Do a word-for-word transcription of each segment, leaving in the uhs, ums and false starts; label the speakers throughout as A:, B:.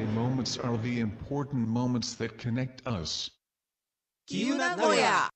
A: moments are the important moments that connect us.
B: きゆなごや。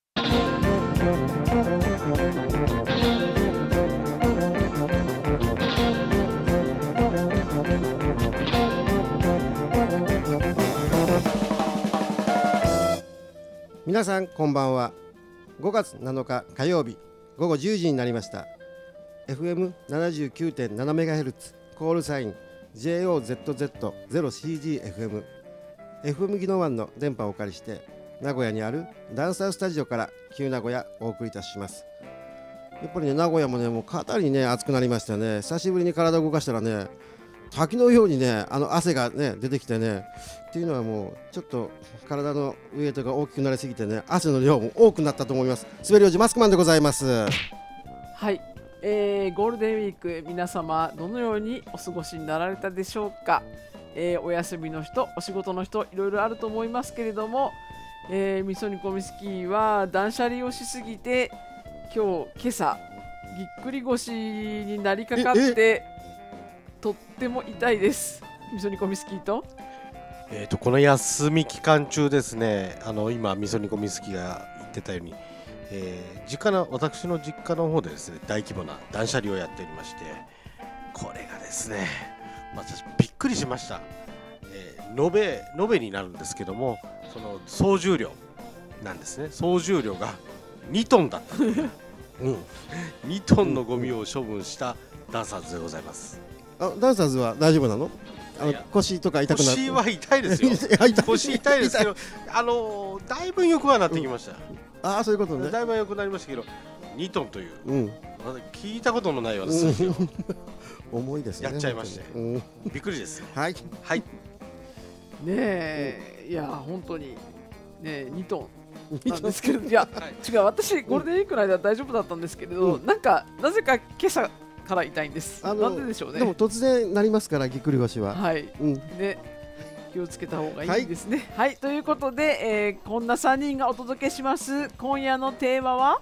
C: 皆さんこんばんは。ごがつなのか火曜日ごごじゅうじになりました。 エフエムななじゅうきゅうてんななメガヘルツ コールサイン ジェイオーゼットゼットゼロシージーエフエム エフエム 技能ワンの電波をお借りして名古屋にあるダンサースタジオから旧名古屋お送りいたします。やっぱりね名古屋もねもうかなりね暑くなりましたね。久しぶりに体を動かしたらね滝のようにねあの汗がね出てきてねっていうのはもうちょっと体のウエイトが大きくなりすぎてね汗の量も多くなったと思います。滑りおじマスクマンでございます。
D: はい、えー、ゴールデンウィーク皆様どのようにお過ごしになられたでしょうか。えー、お休みの人お仕事の人いろいろあると思いますけれども、えー、みそにこみスキーは断捨離をしすぎて今日今朝ぎっくり腰になりかかってとっても痛いです。みそにこみスキーと
E: えー、とこの休み期間中ですね、あの今みそにこみスキーが言ってたように、えー、実家の私の実家の方でですね大規模な断捨離をやっておりまして、これがですね私びっくりしました。えー、延べ延べになるんですけども、その総重量なんですね。総重量がにトンだった、うん、にトンのゴミを処分したダンサーズでございます。
C: あダンサーズは大丈夫なの？あの腰とか痛くなる？
E: 腰は痛いですよ腰痛いですけど、あのー、だいぶ良くはなってきました、うん、
C: ああそういうことね。
E: だいぶ良くなりましたけどにトンという、うん、まだ聞いたことのないような
C: 数字を重いですね。
E: やっちゃいまして、うん、びっくりです。
C: はい
E: はい
D: ねえ、いや本当にねえにトンなんですけどいや、はい、違う私ゴールデンウィークの間は大丈夫だったんですけれど、うん、なんかなぜか今朝から痛いんです。なんででしょうね。
C: でも突然なりますからぎっくり腰は。
D: はい、うん、ね気をつけた方がいいですね。はい、はい、ということで、えー、こんなさんにんがお届けします。今夜のテーマは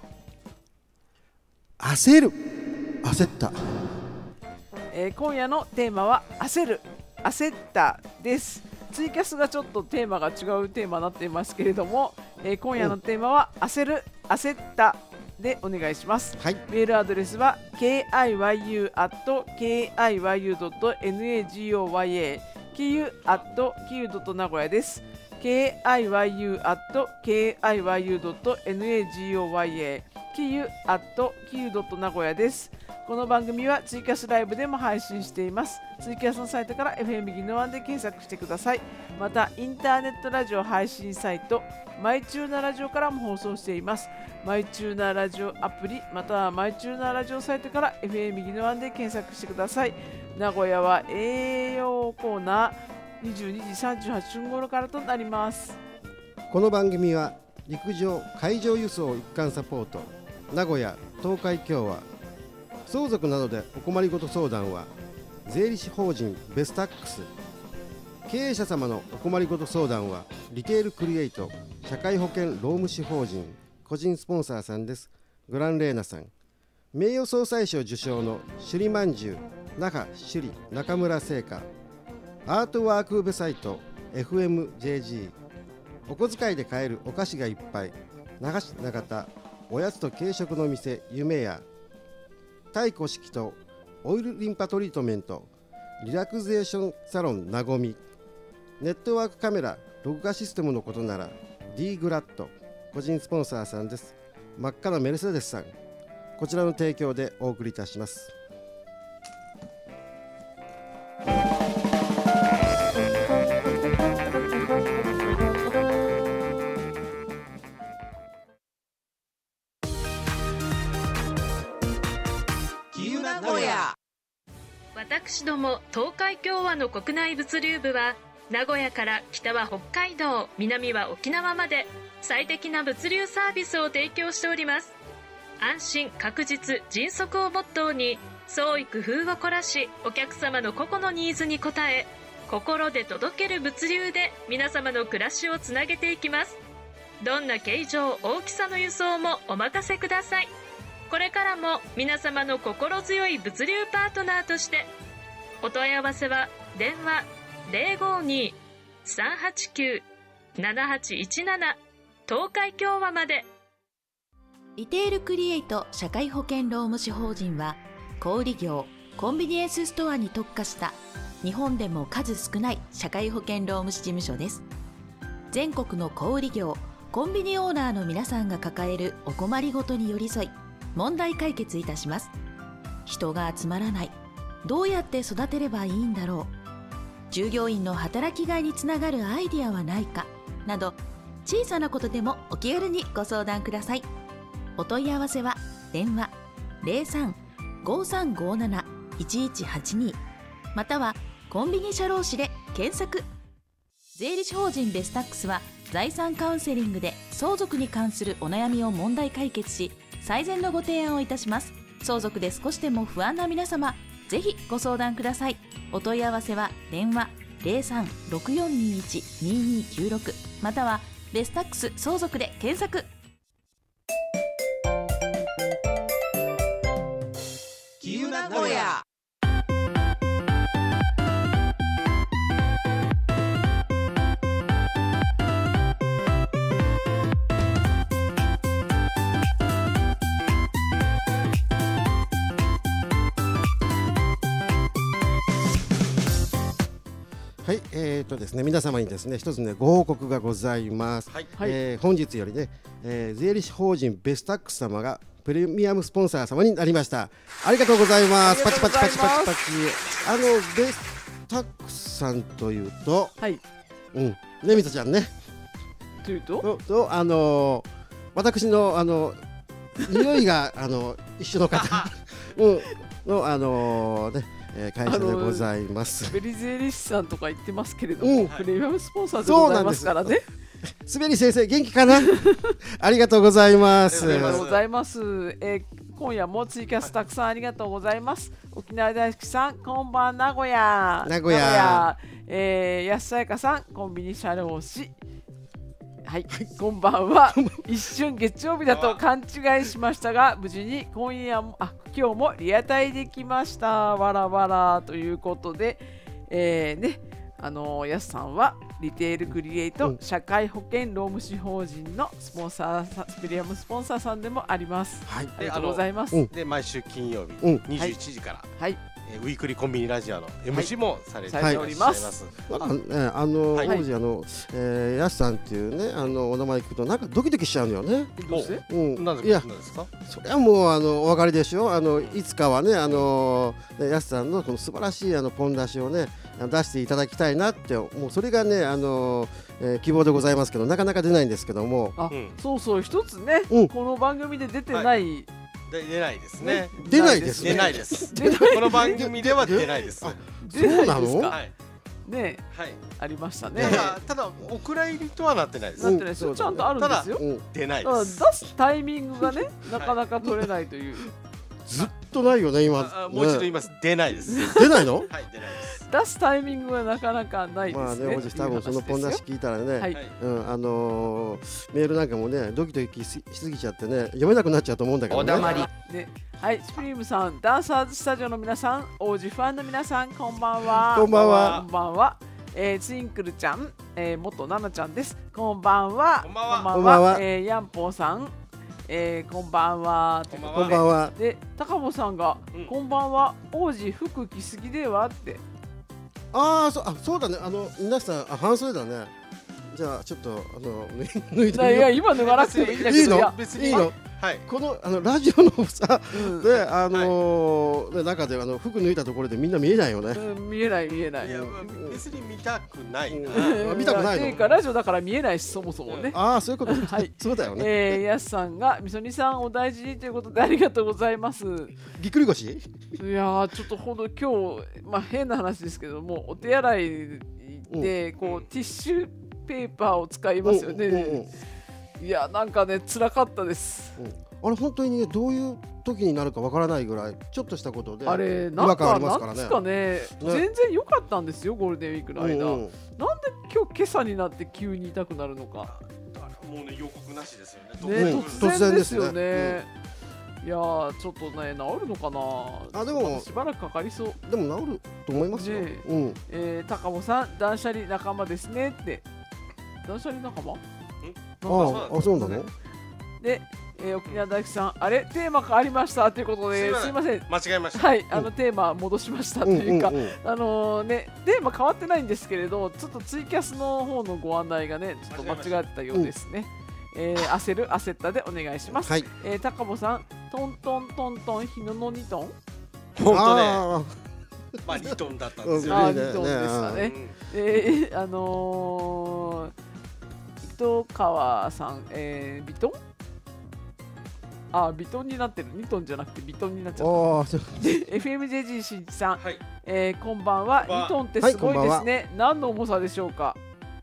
C: 焦る焦った、
D: えー、今夜のテーマは焦る焦ったです。ツイキャスがちょっとテーマが違うテーマになっていますけれども、えー、今夜のテーマは焦る焦ったでお願いします。はい、メールアドレスは ケーアイワイユーアットケーアイワイユードットナゴヤ キユアットキユドット名古屋です。 ケーアイワイユーアットケーアイワイユードットナゴヤ キユアットキユドット名古屋です。この番組はツイキャスライブでも配信しています。ツイキャスのサイトから エフエム ギノワンで検索してください。またインターネットラジオ配信サイトマイチューナラジオからも放送しています。マイチューナラジオアプリまたはマイチューナラジオサイトから エフエム ギノワンで検索してください。名古屋は栄養コーナーにじゅうにじさんじゅうはっぷん頃からとなります。
C: この番組は陸上海上輸送一貫サポート名古屋東海共和相続などでお困りごと相談は税理士法人ベスタックス、経営者様のお困りごと相談はリテールクリエイト社会保険労務士法人個人スポンサーさんです。グランレーナさん、名誉総裁賞受賞の首里まんじゅう那覇首里中村製菓、アートワークウェブサイト エフエムジェージー、 お小遣いで買えるお菓子がいっぱい那覇市長田おやつと軽食の店夢屋、太鼓式とオイルリンパトリートメントリラクゼーションサロンなごみ、ネットワークカメラ録画システムのことなら D グラッド個人スポンサーさんです。真っ赤なメルセデスさん、こちらの提供でお送りいたします。
F: 私ども東海共和の国内物流部は名古屋から北は北海道、南は沖縄まで最適な物流サービスを提供しております。安心確実迅速をモットーに創意工夫を凝らしお客様の個々のニーズに応え心で届ける物流で皆様の暮らしをつなげていきます。どんな形状大きさの輸送もお任せください。これからも皆様の心強い物流パートナーとしてお問い合わせは電話ゼロごにー さんはちきゅう ななはちいちなな 東海共和まで。
B: リテールクリエイト社会保険労務士法人は、小売業、コンビニエンスストアに特化した日本でも数少ない社会保険労務士事務所です。全国の小売業、コンビニオーナーの皆さんが抱えるお困りごとに寄り添い、問題解決いたします。人が集まらない、どうやって育てればいいんだろう、従業員の働きがいにつながるアイディアはないかなど、小さなことでもお気軽にご相談ください。お問い合わせは電話 ゼロさん ごさんごなな いちいちはちに またはコンビニ社労士で検索。税理士法人ベスタックスは財産カウンセリングで相続に関するお悩みを問題解決し、最善のご提案をいたします。相続で少しでも不安な皆様、ぜひご相談ください。お問い合わせは電話 ゼロさん ろくよんにいち ににきゅうろく またはベスタックス相続で検索。 キユ名古屋。
C: はい、えーとですね、皆様にですね、一つね、ご報告がございます。
E: はい
C: えー本日よりね、えー税理士法人ベスタックス様がプレミアムスポンサー様になりました。ありがとうございます。パチパチパチパチパチ。あのベスタックスさんというと、
D: はい。
C: うん、ね、みさちゃんね、
D: というと、
C: ととあのー私のあの匂いがあの一緒の方、うんのあのーね。えー会社でございます。
D: ベリ税理士さんとか言ってますけれども、
C: うん
D: プレミアムスポンサーでございますからね。
C: すべり先生元気かな？ありがとうございます。
D: ありがとうございます。えー今夜もツイキャスたくさんありがとうございます。沖縄大好きさん、こんばん名古屋。
C: 名古屋
D: えー、安さやかさん、コンビニ社労士。はい、こんばんは。一瞬月曜日だと勘違いしましたが、無事に今夜もあ今日もリアタイできました。わらわらということで、えー、ね、あのやすさんはリテールクリエイト、
C: うん
D: 社会保険労務士法人のスポンサーさプレミアムスポンサーさんでもあります。
C: はい。
D: ありがとうございます。
C: うん
E: で毎週金曜日
C: うん
E: にじゅういちじから、
D: はい、
E: えーウィークリーコンビニラジオの エムシー もされてい
D: はい
E: らっしゃいます。
C: あのね、あの、
E: はい
C: 王子あの、えー、やすさんっていうね、あのお名前聞くとなんかドキドキしちゃうのよね。
D: どうして？
C: うん。
E: なんで
C: いや、
E: なんですか？
C: それはもうあのお分かりでしょ。あのいつかはね、あのねやすさんのこの素晴らしいあのポン出しをね出していただきたいなって、もうそれがねあの、えー、希望でございますけど、なかなか出ないんですけども。
D: あ、
E: うん
D: そうそう一つね、
C: うん
D: この番組で出てない、
E: で出ないですね。
C: 出ないですね
E: 出ないです。
D: 出ない
E: この番組では出ないです。は
D: 出ないですか？
C: そうなの
E: い
D: ね、
E: はい。
D: ありましたね。
E: ただただお蔵入りとはなってないです
D: な。ってないですよ。
C: うん
D: ちゃんとあるんですよ。
C: うん、
E: 出ない
D: だから出
E: です。
D: すタイミングがね、なかなか取れないという。
C: ずっとないよね今。
E: あもう一度言い
C: ね
E: ます。出ないです。
C: 出ないの？
E: はい出ないです。
D: 出すタイミングがなかなかないですね。
C: まあね、王子多分そのポン出し聞いたらね。
D: はい
E: はい
C: うん、あのー、メールなんかもねドキドキししすぎちゃってね読めなくなっちゃうと思うんだけどね。
E: お黙り
D: ね、はい、スプリームさん、ダンサーズスタジオの皆さん、王子ファンの皆さん、こんばんは。
C: こんばんは
D: こんばんは。えー、ツインクルちゃん、えー、元ナナちゃんです。こんばんは。
E: こんばんは
C: こんばんは
D: えー、ヤンポーさん、えー、こんばんは。
E: こんばん
C: こんばんは。
D: で、高坊さんが、
E: うん
D: こんばんは。王子服着すぎではって。
C: ああ、そう、あ、そうだね。あの皆さん、あ、半袖だね。じゃあちょっとあの脱い脱いでみよう。
D: いや、今脱がなくてもいいんだけど。
C: いいの
D: や
E: 別に
C: いいの？
E: はい。
C: このあのラジオのさ、
D: うん
C: で、あのーね、中であの服脱いだところでみんな見えないよね。
D: うん、見えない見えない。
E: いや別に見たくないな。
C: うん見たくないの
D: ていうかラジオだから見えないし、そもそもね。
C: ああ、そういうこと。
D: はい
C: そうだよね。
D: えー、やすさんがみそにさんお大事にということでありがとうございます。
C: ぎっくり腰？
D: いやーちょっとほんと今日、まあ、変な話ですけども、お手洗いでこうティッシュペーパーを使いますよね。
C: うんうんうん
D: いやなんかね辛かったです。
C: うんあれ本当にね、どういう時になるかわからないぐらいちょっとしたことで
D: あれ
C: 違和感
D: なんか
C: ありますからね。
D: なんですかね、全然良かったんですよゴールデンウィークの間。
C: うんうん
D: なんで今日今朝になって急に痛くなるのか。
E: もうね予告なしですよね。
D: ね、
C: うん
D: 突然ですよ
C: 突然です
D: ね。 いやーちょっとね治るのかな。
C: あでも
D: しばらくかかりそう。
C: でも治ると思いますよ。
D: ねえ
C: うん。
D: えー、高尾さん断捨離仲間ですねって。断捨離仲間？
C: ああ、あそうなの？
D: で、えー、沖縄大工さんあれテーマ変わりましたということで、すいません。
E: 間違えました。
D: はいあの、テーマ戻しましたというか、
C: うんうんうん
D: あのねテーマ変わってないんですけれど、ちょっとツイキャスの方のご案内がねちょっと間違ってたようですね。えー、焦る焦ったでお願いします。
C: はい。
D: えー、高尾さんトントントントン日野のにトン。
E: 本当ね。
C: あ
E: まあにトンだったんですよ
D: あ
E: ね。
D: ーにトンでしたね。えー、あのー、糸川さん、えー、ビトンあービトンになってる。にトンじゃなくてビトンになっちゃった。
C: ああ、そう
D: で エフエムジェージー しんいちさん、
E: はい。
D: えー、こんばんは。
E: こんばんは
D: にトンってすごい
C: はいこんばんは
D: ですね。何の重さでしょうか。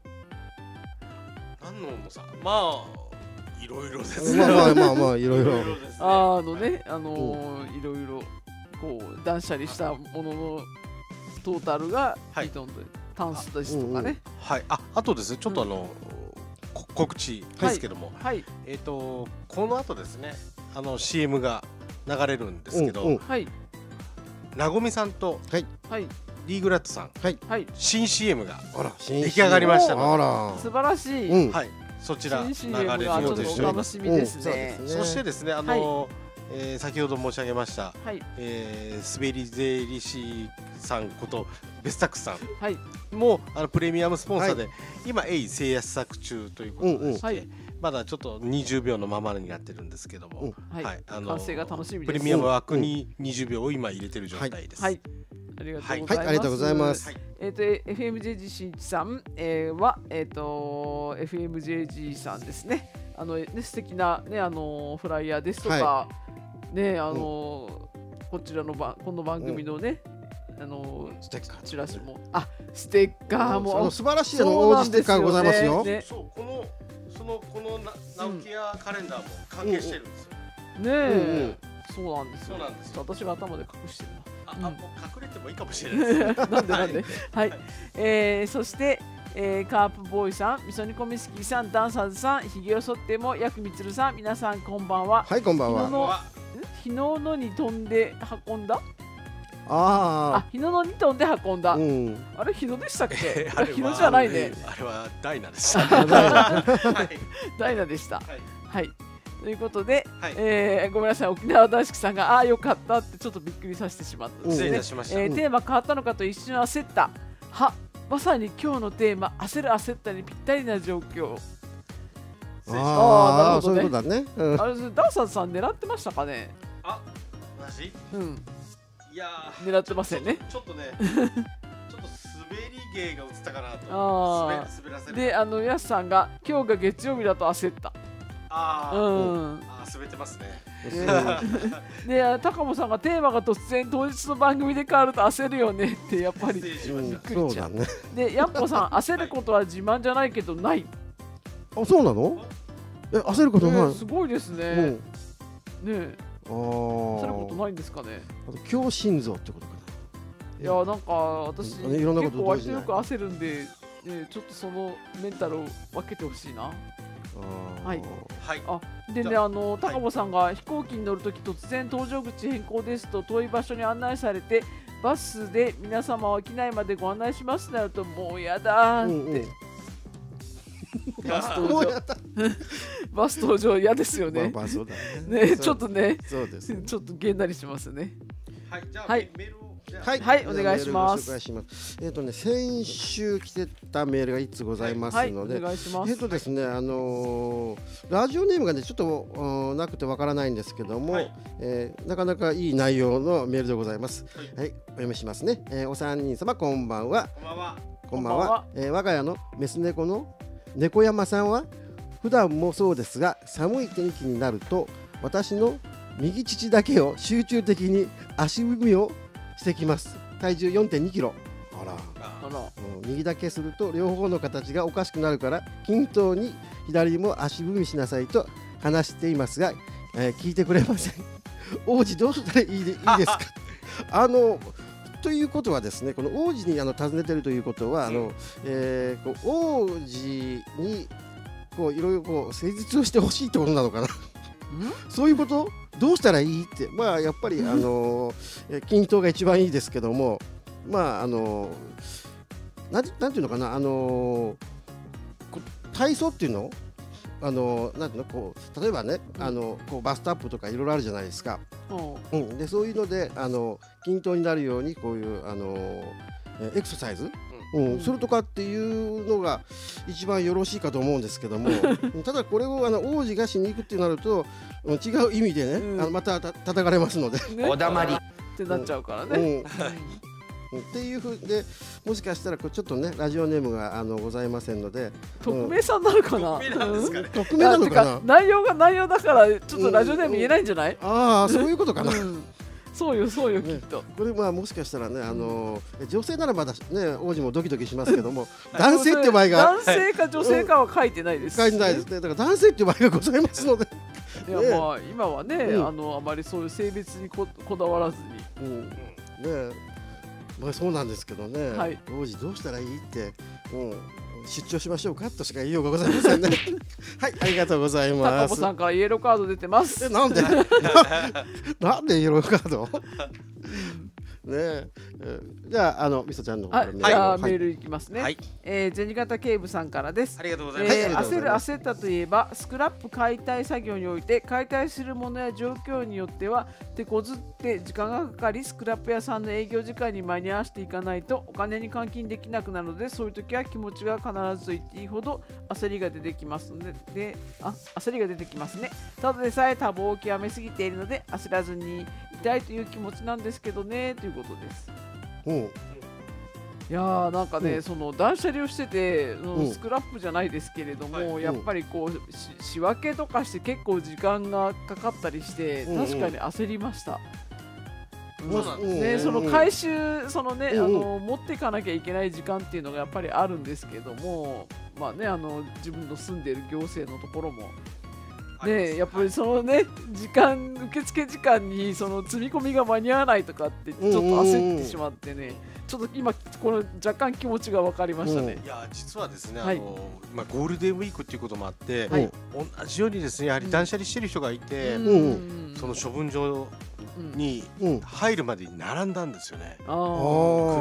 E: 何の重さ？まあいろいろですね。
C: まあまあまあまあいろいろ。
E: ですね。
D: あーあのね、あのーいろいろこう断捨離したもののトータルが
E: はい
D: にトンで、タンスですとかね。
E: はい。あ、あとですね、ちょっとあの、こ告知ですけども、
D: はい
E: えっとこの後ですね、あの シーエム が流れるんですけど、
C: うんうん
D: はい
E: なごみさんと
D: はい
E: リーグラットさん
D: はい
E: 新 シーエム が
C: あら、
E: 出来上がりましたの
C: あ
E: で、
C: ら。
D: 素晴らしい。
C: うん。
E: はい、そちら流
D: 新
E: れ
D: シーエム がちょっと
E: るようです
D: お楽しみです
C: うんそう
D: ね
C: で。すね
E: そしてですね、あの、えー先ほど申し上げました、
D: はい
E: えー、滑り税理士さんことベスタックスさ
D: はい
E: んもあのプレミアムスポンサーで、今鋭意制約作中ということでして、
D: はい
E: まだちょっとにじゅうびょうのままになってるんですけども、
C: うん
D: はい、
E: あの
D: 完成が楽しみです。
E: プレミアム枠ににじゅうびょうを今入れてる状態です。
D: はい、ありがとうございます。
C: はいありがとうございます
E: はい
D: えっ、と エフエムジェージー しんいちさん、えー、はえっ、と エフエムジェージー さんですね。あのね素敵なねあのフライヤーですとか、
C: は
D: ねあの、こちらのばこの番組のね、あの
C: ステッカー。
D: チラシもあステッカーも
C: あの素晴らしいあの
D: そう
C: 王子ス
D: なんですよ
C: テッカーございますよ。
D: ね
E: そうこのそのこのな直木屋カレンダーも関係してるんですよ。
D: ねえ、
C: うんうん
D: そうなんですよ。
E: そうなんです
D: ちょっと私が頭で隠してる
E: あ、
D: うん
E: あもう隠れてもいいかもしれないですね。
D: な。なんでなんで。はい、
E: はい
D: えー、そして、えー、カープボーイさん、みそ煮込みスキーさん、ダンサーズさん、ひげを剃ってもやくみつるさん、皆さんこんばんは。
C: はい、こんばんは。
D: 日野のん日野のに飛んで運んだ？
C: あ
D: あ、日野のに飛んで運んだ。
C: あ。うん。
D: あれ日野でしたっけ？
E: えー
D: あれ日野じゃないね。
E: あれはダイナでした。
C: あダイナ
E: はい
D: ダイナでした。
E: はい
D: はい。ということで、
E: はい
D: えーごめんなさい、沖縄大好きさんがああよかったってちょっとびっくりさせてしまったんですね
E: 失礼いた。しました。
D: えーテーマ変わったのかと一瞬焦った。は、まさに今日のテーマ、焦る焦ったにぴったりな状況。
E: 失礼しました
D: あーなる
C: ああ、
D: ほどね
C: そういうことだね。うん。
D: あれ、ダンサーズさん狙ってましたかね。
E: あ、私
D: うん、
E: いやー
D: 狙ってませんね。
E: ちょっとちょっとね、ちょっと滑り芸が映ったかなと。
D: あー
E: 滑滑らせる。
D: で、あの、やすさんが今日が月曜日だと焦った。
E: あー、
D: うん。
E: あー滑ってますね。
D: で、で高本さんがテーマが突然当日の番組で変わると焦るよねってやっぱり
E: 失。礼し
C: うん
E: ました。
C: そうだね。
D: で、やっぽさん、焦ることは自慢じゃないけどない。
C: あ、そうなの？え、焦ることない。
D: ねすごいですね。
C: うん。
D: ねえ、
C: ああ。
D: 焦ることないんですかね。
C: あと強心臓ってことか
D: いやなんか私
C: うんいろんなこと
D: 結構割と
C: 同時に
D: よく焦るんで、ね、ちょっとそのメンタルを分けてほしいな。
C: な。あー
D: はい
E: はい。
D: あでね
E: じゃ
D: あの高保さんが飛行機に乗るとき突然搭乗口変更ですと遠い場所に案内されてバスで皆様は機内までご案内しますとなるともうやだーって、
C: うんうん
D: バス登場
C: もうやった。
D: バス登場嫌ですよね。
C: まあまあそうだね。
D: ねちょっとね
C: そうですね。
D: ちょっとげんなりしますね。
E: はい。じゃあ、
D: はい
E: メールをじゃあ
C: はい、
D: はいお願いします
C: じゃあメールをご紹介します。えっ、とね、先週来てたメールがいつございます
D: はいお
C: ので、
D: 願いします。
C: えっ、とですね、あのーラジオネームがねちょっとうんなくてわからないんですけども、
E: はい
C: えーなかなかいい内容のメールでございます。はい、お読みしますね。えーお三人様こんばんは。
E: こんばんは。
C: こんばんは。
D: こんばんは
C: えー我が家のメス猫の猫山さんは普段もそうですが寒い天気になると私の右乳だけを集中的に足踏みをしてきます。体重 よんてんにキロ。あら。
E: あ
D: あら
C: うん右だけすると両方の形がおかしくなるから均等に左も足踏みしなさいと話していますが、えー聞いてくれません。王子どうしたらいいでいいですかあのということはですね、この王子にあの尋ねてるということは、あのえーこう王子にこういろいろこう施術をしてほしいってことなのかなそういうことどうしたらいいって、まあやっぱりあのー、均等が一番いいですけども、まああのー、なんてなんていうのかな、あのー、こ体操っていうの、あのー、なんていうの、こう例えばね、あのー、こうバストアップとかいろいろあるじゃないですか。うん、でそういうので、あの均等になるようにこういうあのエクササイズ、うんうん、するとかっていうのが一番よろしいかと思うんですけどもただこれをあの王子がしに行くってなると違う意味でね、うん、あのまたた叩かれますので、
D: ね、おだまりってなっちゃうからね。うんうん
C: っていうふうで、もしかしたらこうちょっとねラジオネームがあのございませんので、
D: 匿名さんなのかな、
C: 匿名なのかな、
D: 内容が内容だからちょっとラジオネーム言えないんじゃない、
C: うんうん、ああそういうことかな、
D: うんそうよそうよ、
C: ね、
D: きっと
C: これまあもしかしたらね、あのー、女性ならまだね王子もドキドキしますけども男性っていう場合が
D: 男性か女性かは書いてないです、
C: ね、書いてないですね。だから男性っていう場合がございますので
D: いや、ね、まあ今はね、うん、あのあまりそういう性別に こ, こだわらずに、
C: うんね、まあそうなんですけどね、はい、王子どうしたらいいって、うん、出張しましょうかとしか言いようがございませんねはい、ありがとうございます。
D: 高保さんからイエローカード出てます。
C: え、なんでなんでイエローカードねえ、じゃあ、あのみそちゃんの方から
D: ね、じゃあメールいきますね。はい、えー、銭形警部さんからです。
E: ありがとうございます。
D: えー、焦る焦ったといえば、スクラップ解体作業において解体するものや状況によっては手こずって時間がかかり、スクラップ屋さんの営業時間に間に合わせていかないとお金に換金できなくなるので、そういう時は気持ちが必ずと言っていいほど焦りが出てきますので、であ焦りが出てきますね。ただでさえ多忙を極めすぎているので焦らずにいたいという気持ちなんですけどね、ということです。
C: うん、い
D: やーなんかね、うん、その断捨離をしてて、うん、スクラップじゃないですけれども、うん、やっぱりこう し, 仕分けとかして結構時間がかかったりして、うん、確かに焦りました。
E: そうなんです
D: ね、その回収そのね、うん、あの持っていかなきゃいけない時間っていうのがやっぱりあるんですけども、まあね、あの自分の住んでいる行政のところもね、やっぱりそのね時間受付時間にその積み込みが間に合わないとかってちょっと焦ってしまってね、ちょっと今この若干気持ちが分かりましたね。
E: いや実はですね、はい、あの今ゴールデンウィークっていうこともあって、
D: はい、
E: 同じようにですねやはり断捨離してる人がいて、
D: うん、
E: その処分場に入るまでに並んだんですよね。
D: うん、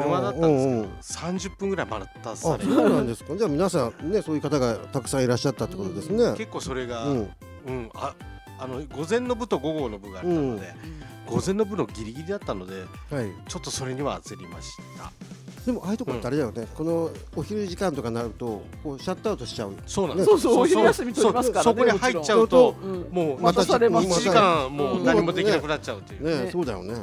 E: 車だったんですけど、うん、さんじゅっぷんぐらい待たされて。
C: そうなんですか。じゃあ皆さんねそういう方がたくさんいらっしゃったってことですね。うん、
E: 結構それが、うんうん、ああの午前の部と午後の部があったので、うん、午前の部のギリギリだったので、はい、ちょっとそれには焦りました。
C: でもああいうところってあれだよね、うん、このお昼時間とかになるとこうシャットアウトしちゃう。
E: そうなんです。
D: そうそう、お昼休み取りますからね。
E: そこに入っちゃうと、
D: うん、
E: もう
D: またされます。
E: いちじかんもう何もできなくなっちゃうという。
C: ね、ね、そうだよね。うん、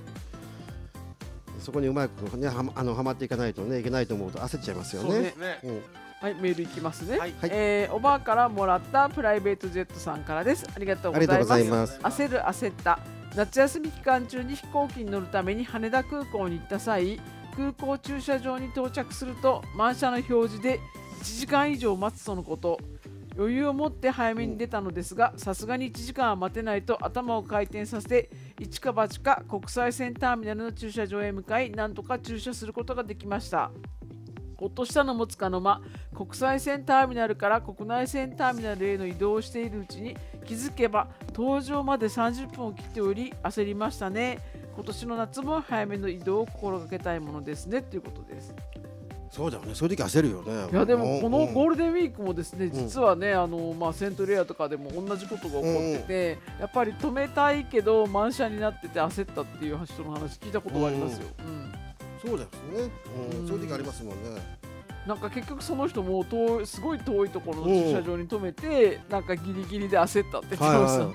C: そこにうまくねはあのはまっていかないとねいけないと思うと焦っちゃいますよね。
E: ね、
C: うん、
D: はい、メールいきますね。
E: はい、
D: えー、おばあからもらったプライベートジェットさんからです。ありがとうございます。焦る焦った。夏休み期間中に飛行機に乗るために羽田空港に行った際、空港駐車場に到着すると満車の表示でいちじかん以上待つとのこと。余裕を持って早めに出たのですが、さすがにいちじかんは待てないと頭を回転させて一か八か国際線ターミナルの駐車場へ向かい、なんとか駐車することができました。ほっとしたのもつかの間、国際線ターミナルから国内線ターミナルへの移動をしているうちに気づけば搭乗までさんじゅっぷんを切っており焦りましたね。今年の夏も早めの移動を心がけたいものですね、ということです。
C: そうだよね、そういう時焦るよね。
D: いやでもこのゴールデンウィークもですね、うん、実はねあの、まあ、セントレアとかでも同じことが起こってて、うん、やっぱり止めたいけど満車になってて焦ったっていう人の話聞いたことがありますよ。うんうん、
C: そうですね、うんうん、そういう時ありますもんね。
D: なんか結局その人も遠いすごい遠いところの駐車場に止めて、うん、なんかギリギリで焦ったって言ってました。はいはい、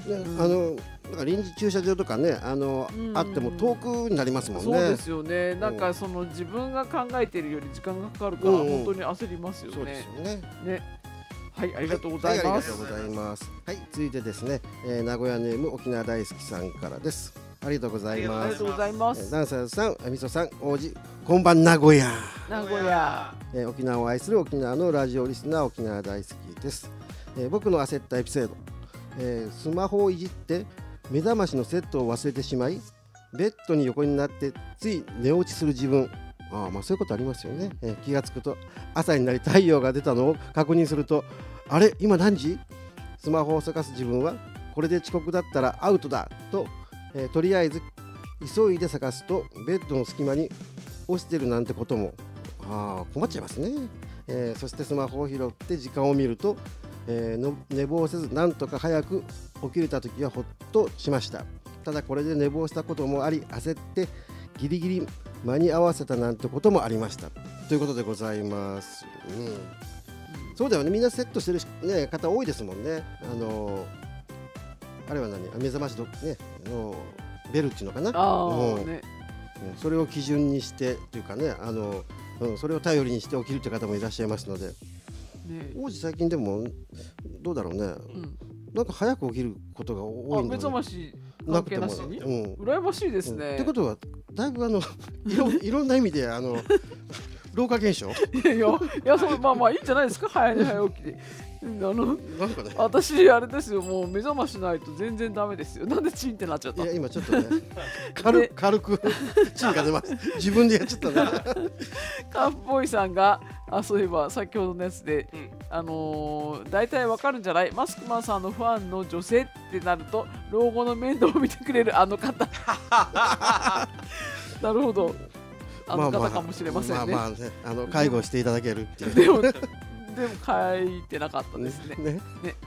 C: ね、うん、あのなんか臨時駐車場とかね あの、うん、あっても遠くになりますもんね。
D: そうですよね。なんかその自分が考えているより時間がかかるから、うん、本当に焦りますよね。
C: そうですよね。
D: ね、はい、ありがとうございます。
C: はい、ありがとうございます。はい、続いてですね、えー、名古屋ネーム沖縄大好きさんからです。ありがとうございます。
D: ありがとうございます。
C: ダンサーさん、みそさん、王子、こんばん名古屋。
D: 名古屋。
C: えー、沖縄を愛する沖縄のラジオリスナー沖縄大好きです。えー、僕の焦ったエピソード、えー、スマホをいじって目覚ましのセットを忘れてしまい、ベッドに横になってつい寝落ちする自分。ああ、まあそういうことありますよね。えー、気がつくと朝になり太陽が出たのを確認すると、あれ今何時？スマホを探す自分はこれで遅刻だったらアウトだと、えーとりあえず急いで探すとベッドの隙間に落ちてるなんてこともあー困っちゃいますね、えーそしてスマホを拾って時間を見ると、えーの寝坊せずなんとか早く起きれた時はほっとしました。ただこれで寝坊したこともあり焦ってギリギリ間に合わせたなんてこともありましたということでございます、うん、そうだよね、みんなセットしてる、ね、方多いですもんね。あのあれは何目覚ましど、ね、あのベルっていうのかな、
D: あ
C: うん
D: あね、
C: うんそれを基準にしてというかね、あの、うん、それを頼りにして起きるという方もいらっしゃいますので、
D: ね
C: 王子最近でもどうだろうね、
D: うん
C: なんか早く起きることが多
D: あ
C: いんだね。
D: 目覚まし関
C: なくても
D: 係なしに
C: うん
D: 羨ましいです
C: うん
D: ね
C: ってことはだいぶあのいろいろんな意味であの老化現象
D: いやいやいやそれまあまあいいんじゃないですか、早寝早起きで。うんあの
C: なんかね
D: 私あれですよ、もう目覚ましないと全然ダメですよ。なんでチンってなっちゃった
C: いや今ちょっとね軽軽くチンが出ます。自分でやっちゃったね。
D: カンプボーイさんがあそういえば先ほどのやつで、
E: うん
D: あのー、大体わかるんじゃない、マスクマンさんのファンの女性ってなると老後の面倒を見てくれるあの方なるほど、あの方かもしれませんね。
C: まあまあね、あの介護していただけるっていう。
D: でもでも書いてなかったですね。
C: ね。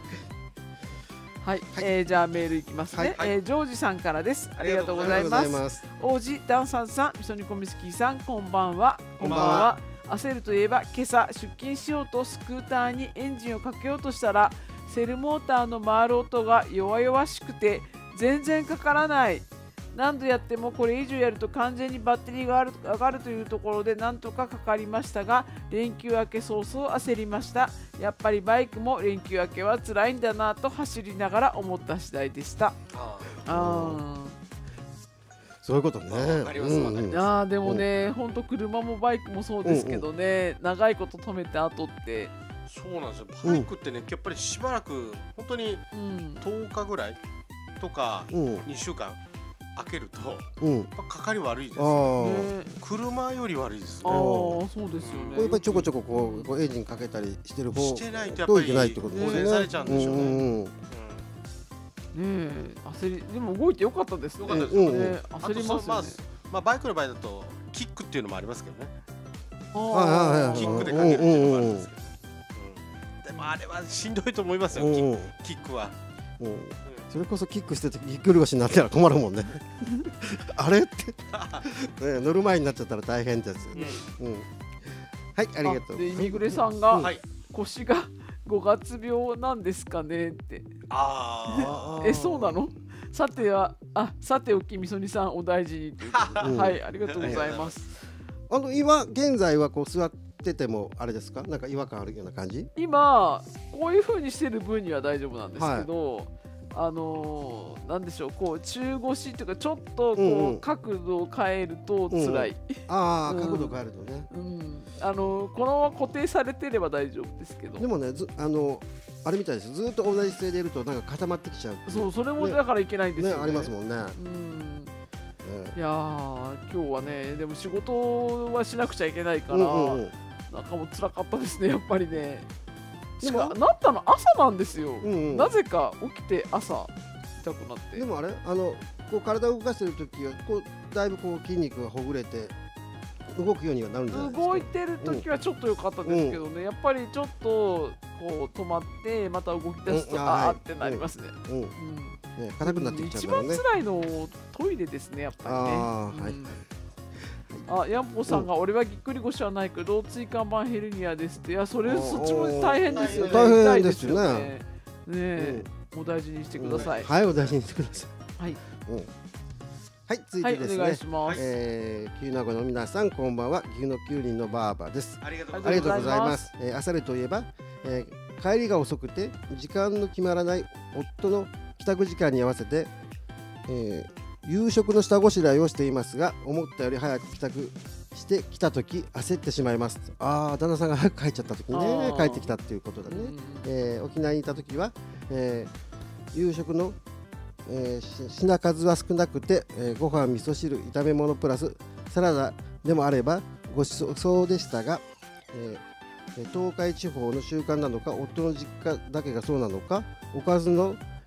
D: はい、えーじゃあメールいきますね、
C: はい
D: えージョージさんからです。ありがとうござい
C: ありがとうご
D: ます。
C: ざいます。
D: 王子ダンサンさん、みそにこみすきさん、こんばんは。
C: こんばんは。
D: 焦るといえば、今朝出勤しようとスクーターにエンジンをかけようとしたら、セルモーターの回る音が弱々しくて全然かからない。何度やってもこれ以上やると完全にバッテリーがある上がるというところでなんとかかかりましたが、連休明け早々焦りました。やっぱりバイクも連休明けは辛いんだなと走りながら思った次第でした。
E: あ
D: あ
C: そういうことね。
E: わかりますわかります
D: ーあーでもね、ほんと車もバイクもそうですけどね、長いこと止めて後って、
E: そうなんですよ。バイクってね、やっぱりしばらく本当に
D: うん、
E: とおかぐらいとか
C: うん
E: にしゅうかん開けるとやっ
C: うん。
E: ぱかかり悪いです
C: あ
E: よ。
C: あ。
D: ね、
E: 車より悪いです
D: ああ
E: ね。
D: そうですよね。
C: これやっぱりちょこちょここうこうエンジンかけたりしてる方
E: してないとやっ
C: と
E: ぱり
C: いけないってことですね。
E: 保全されちゃうんでしょうね。
C: んんん
D: ねえ焦りでも動いてよかったですね。
E: よかったです
C: うんうん
D: ね
E: あ
D: 焦り
E: とそのまあ
D: ますよね。
E: まあバイクの場合だとキックっていうのもありますけどね。
D: あ
C: はいはいはい
E: キックでかけるっていうのもあるんですけど。うんでもあれはしんどいと思いますよ。キッ
C: うんうん
E: クキックは。
C: うんそれこそキックしててぎっくり腰になったら困るもんね。あれって、ね、乗る前になっちゃったら大変ってやつよね。うん。はい、ありがとう。
D: でイミグレさんが、
E: はい。
D: 腰がごがつ病なんですかねって。
E: あ
D: えそうなの？さてはあさておきみそにさんお大事にということで、
C: うん
D: はいありがとうございます。
C: あの今現在はこう座っててもあれですか？なんか違和感あるような感じ？
D: 今こういう風にしてる分には大丈夫なんですけど、あのー、なんでしょうこう中腰というかちょっとこう、
C: うんうん
D: 角度を変えると辛い。
C: ああ、
D: うん
C: 角度変えるとね。
D: うん、あのーこのまま固定されてれば大丈夫ですけど。
C: でもね、ずあのあれみたいです。ずっと同じ姿勢でいるとなんか固まってきちゃう。
D: そうそれもだからいけないんですよね。
C: ねありますもんね。
D: うん
C: え
D: いやー今日はねでも仕事はしなくちゃいけないから、
C: えうんうんうん
D: なんかもう辛かったですねやっぱりね。
C: でも
D: しかなったの朝なんですよ、
C: うんうん
D: なぜか起きて朝痛くなって
C: でもあれあのこう体を動かしてる時はこうだいぶこう筋肉がほぐれて動くようにはなるんじゃないですか。
D: 動いてる時はちょっと良かったですけどね、やっぱりちょっとこう止まってまた動き出すと、
C: うん
D: あ
C: はい
D: ーってなりますね、
C: うん、
D: うん
C: ね硬くなってきちゃうん
D: 一
C: だろうね。
D: 番辛いのトイレですねやっぱりね。
C: あーはい
D: うんあヤンポさんが、俺はぎっくり腰はないけど椎間板ヘルニアですって。いやそれ
C: おー
D: そっちも大変ですよね。
C: 大変
D: 痛い
C: ですよね
D: ねねえ、お大事にしてください、
C: はい、お大事にしてください。
D: はい、
C: うん、はい、続い
D: はい、
C: てですね。
D: お願いします、
C: えー、牛名護の皆さんこんばんは、牛のきゅうりんのバーバです。
E: ありがとうご
C: あり
E: ざいます。
C: がとうございます。えー、朝レといえば、えー、帰りが遅くて時間の決まらない夫の帰宅時間に合わせて、えー、夕食の下ごしらえをしていますが、思ったより早く帰宅してきたとき焦ってしまいます。ああ、旦那さんが早く帰っちゃったときにね
D: あー
C: 帰ってきたっていうことだね。えー、沖縄にいたときは、えー、夕食のえー、し品数は少なくて、えー、ご飯味噌汁炒め物プラスサラダでもあればごちそうでしたが、えー、東海地方の習慣なのか夫の実家だけがそうなのかおかずの、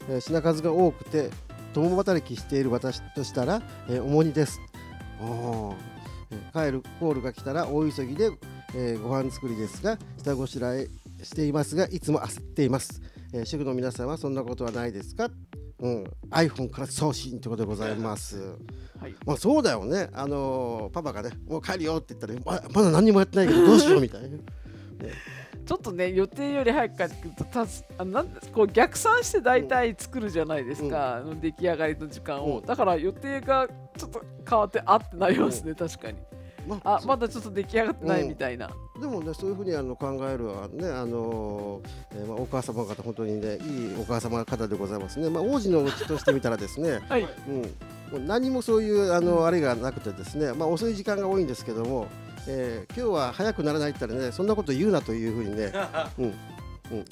C: えー品数が多くて共働きしている私としたら、えー重荷です。おーえー帰るコールが来たら大急ぎで、えーご飯作りですが下ごしらえしていますがいつも焦っています。えー主婦の皆さんはそんなことはないですか？うん、iPhone から送信ということでございます。
D: はい、
C: まあそうだよね、あのーパパがねもう帰るよって言ったら ま, まだ何にもやってないけどどうしようみたいな、ね、
D: ちょっとね予定より早く帰ってくるとたつあのなんですこう逆算して大体作るじゃないですか、うん、出来上がりの時間を、
C: うん、
D: だから予定がちょっと変わってあってなりますね、うん、確かに、まあ、まだちょっと出来上がってないみたいな、
C: うん、でもねそういうふうにあの考えるはね、あのーえーまあ、お母様方本当にねいいお母様方でございますね。まあ、王子のうちとしてみたらですね、
D: はい、
C: うん、もう何もそういうあのあれがなくてですね、まあ、遅い時間が多いんですけども、えー、今日は早くならないって言ったらねそんなこと言うなというふうにね、うんうん、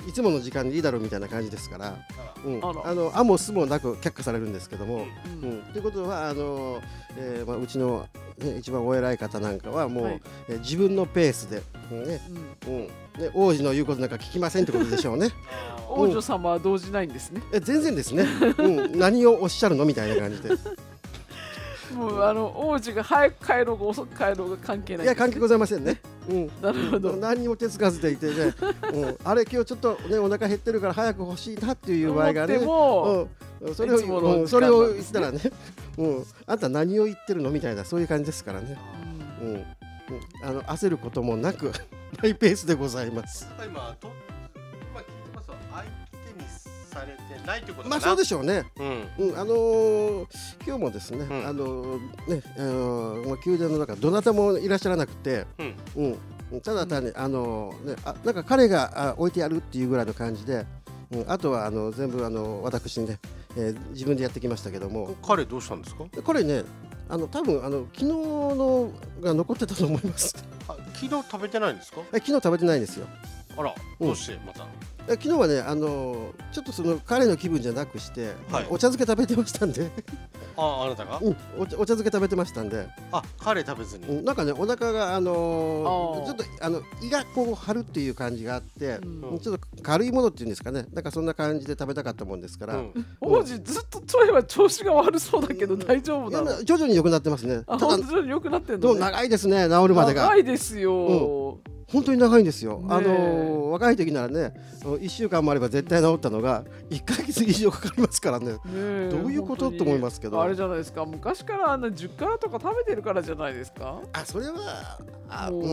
C: いつもの時間でいいだろうみたいな感じですから、うん、ああのあもすもなく却下されるんですけども、うんうん、ということはあの、えーまあ、うちの、ね、一番お偉い方なんかはもう、はい、えー、自分のペースで、ねうんうんね、王子の言うことなんか聞きませんってことでしょうね。
D: 王女様は動じないんですね。
C: え全然ですね、うん、何をおっしゃるのみたいな感じで
D: もうあの王子が早く帰ろうが遅く帰ろうが関係ないんです、ね、
C: いや関係ございませんね、うん、
D: なるほど。
C: 何にも手つかずでいてね、うん、あれ今日ちょっとねお腹減ってるから早く欲しいなっていう場合がね、うん、それを、うん、それを言ったらね、うん、あんた何を言ってるのみたいなそういう感じですからね、うんうん、あの焦ることもなくマイペースでございます。
E: 今と今聞いてますと相手にされてないということかな。
C: まあそうでしょうね、うんうん、あのー、今日もですね、うん、あのー、ね、あのー、まあ、宮殿の中どなたもいらっしゃらなくて、うんうん、ただ単に、あのーね、あなんか彼があ置いてやるっていうぐらいの感じで、うん、あとはあの全部あの私ね、えー、自分でやってきましたけども。
E: 彼どうしたんですか？
C: 彼ねあの多分あの昨日のが残ってたと思います。
E: あ昨日食べてないんですか？
C: え昨日食べてないんですよ。
E: あらどうしてまた、うん、
C: 昨日はねあのちょっとその彼の気分じゃなくして、はい、お茶漬け食べてましたんで
E: ああなたが、
C: うん、お, お茶漬け食べてましたんで、
E: あ彼食べずに、
C: うん、なんかねお腹があのー、ちょっとあの胃がこう張るっていう感じがあって、うん、ちょっと軽いものっていうんですかね、なんかそんな感じで食べたかったもんですから、うん、
D: 王子ずっとそういえば調子が悪そうだけど大丈夫なの？
C: 徐々に良くなってますね。
D: あ本当に良くなってんの、ね、
C: 長いですね治るまでが。
D: 長いですよ、うん、
C: 本当に長いんですよ、あのー、若い時ならねいっしゅうかんもあれば絶対治ったのがいっかげつ以上かかりますから ね, ねどういうことと思いますけど、
D: あれじゃないですか、昔からあのじゅっからとか食べてるからじゃないですか。
C: あそれはあ、うん、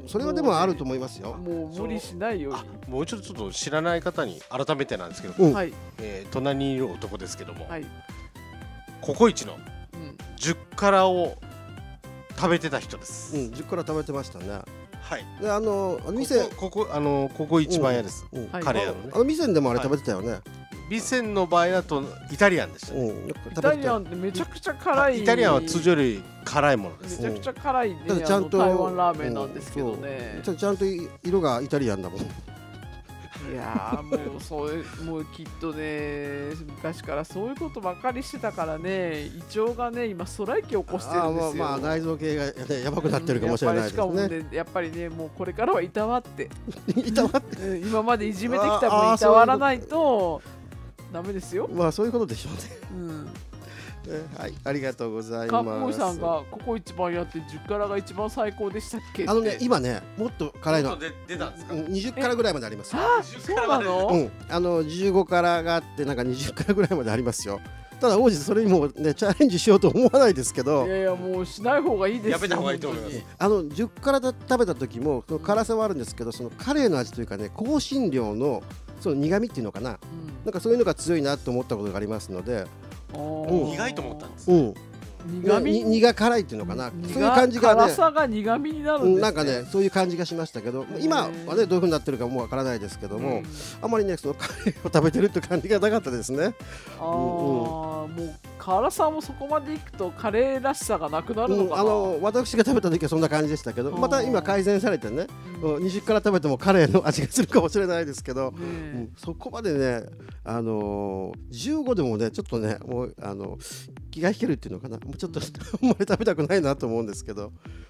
C: それはでもあると思いますよ。
D: もう無理しないように。
E: もうちょっとちょっと知らない方に改めてなんですけど、
C: うん
E: えー、隣にいる男ですけども、
D: はい、
E: ココイチのじゅっからを食べてた人です、
C: うん、じゅっから食べてましたね。
E: はい、
C: であの店
E: ここあのここ一番屋です、うんうん、カレー屋のね。
C: あの店でもあれ食べてたよね。
E: ビセンの場合だとイタリアンでしたね、
C: うん、
D: イタリアンってめちゃくちゃ辛い。
E: イタリアンは通常より辛いものです。
D: めちゃくちゃ辛いね、うん、
C: ちゃんと
D: 台湾ラーメンなんですけどね、
C: うん、ちゃんと色がイタリアンだもん。
D: いやーもうそういうもうきっとね昔からそういうことばかりしてたからね、胃腸がね今ストライキを起こしてるんですよ。
C: あまあ、まあ内臓系が、ね、やばくなってるかもしれないですね。
D: うん、やっぱりしかもねやっぱりねもうこれからはいたわって
C: いたわって
D: 今までいじめてきた分いたわらないとダメですよ。
C: まあそういうことでしょうね。
D: うん
C: はい、ありがとうございます。
D: かっこいさんがここ一番やってじゅっからが一番最高でしたっけ？
C: あのね今ねもっと辛いの
E: 出たんですか？
C: にじゅっからぐらいまでありますよ。
D: あそうなの？
C: うん、あのじゅうごからがあってなんかにじゅっからぐらいまでありますよ。ただ王子それにもねチャレンジしようと思わないですけど、
D: いやいやもうしない方がいいですよ。
E: やめた方がいいと思います。
C: あのじゅっから食べた時もその辛さはあるんですけど、そのカレーの味というかね香辛料のその苦味っていうのかな、うん、なんかそういうのが強いなと思ったことがありますので、
E: うん、苦いと思ったんです、
C: うん、
D: 苦味
C: 苦辛いっていうのかな、そういう感じがね、
D: 辛さが苦味になるんですね、うん、
C: なんかねそういう感じがしましたけど、今はねどういう風になってるかもうわからないですけども、あまりねそのカレーを食べてるって感じがなかったですね。
D: ああ、うん、もう辛さもそこまでいくとカレーらしさがなくなるのかな、
C: うん、あの私が食べた時はそんな感じでしたけど、また今改善されてね、うん、にじゅっから食べてもカレーの味がするかもしれないですけど、うん、そこまでね、あのー、じゅうごでもねちょっとねもうあの気が引けるっていうのかな、もうちょっとあんまり食べたくないなと思うんですけど、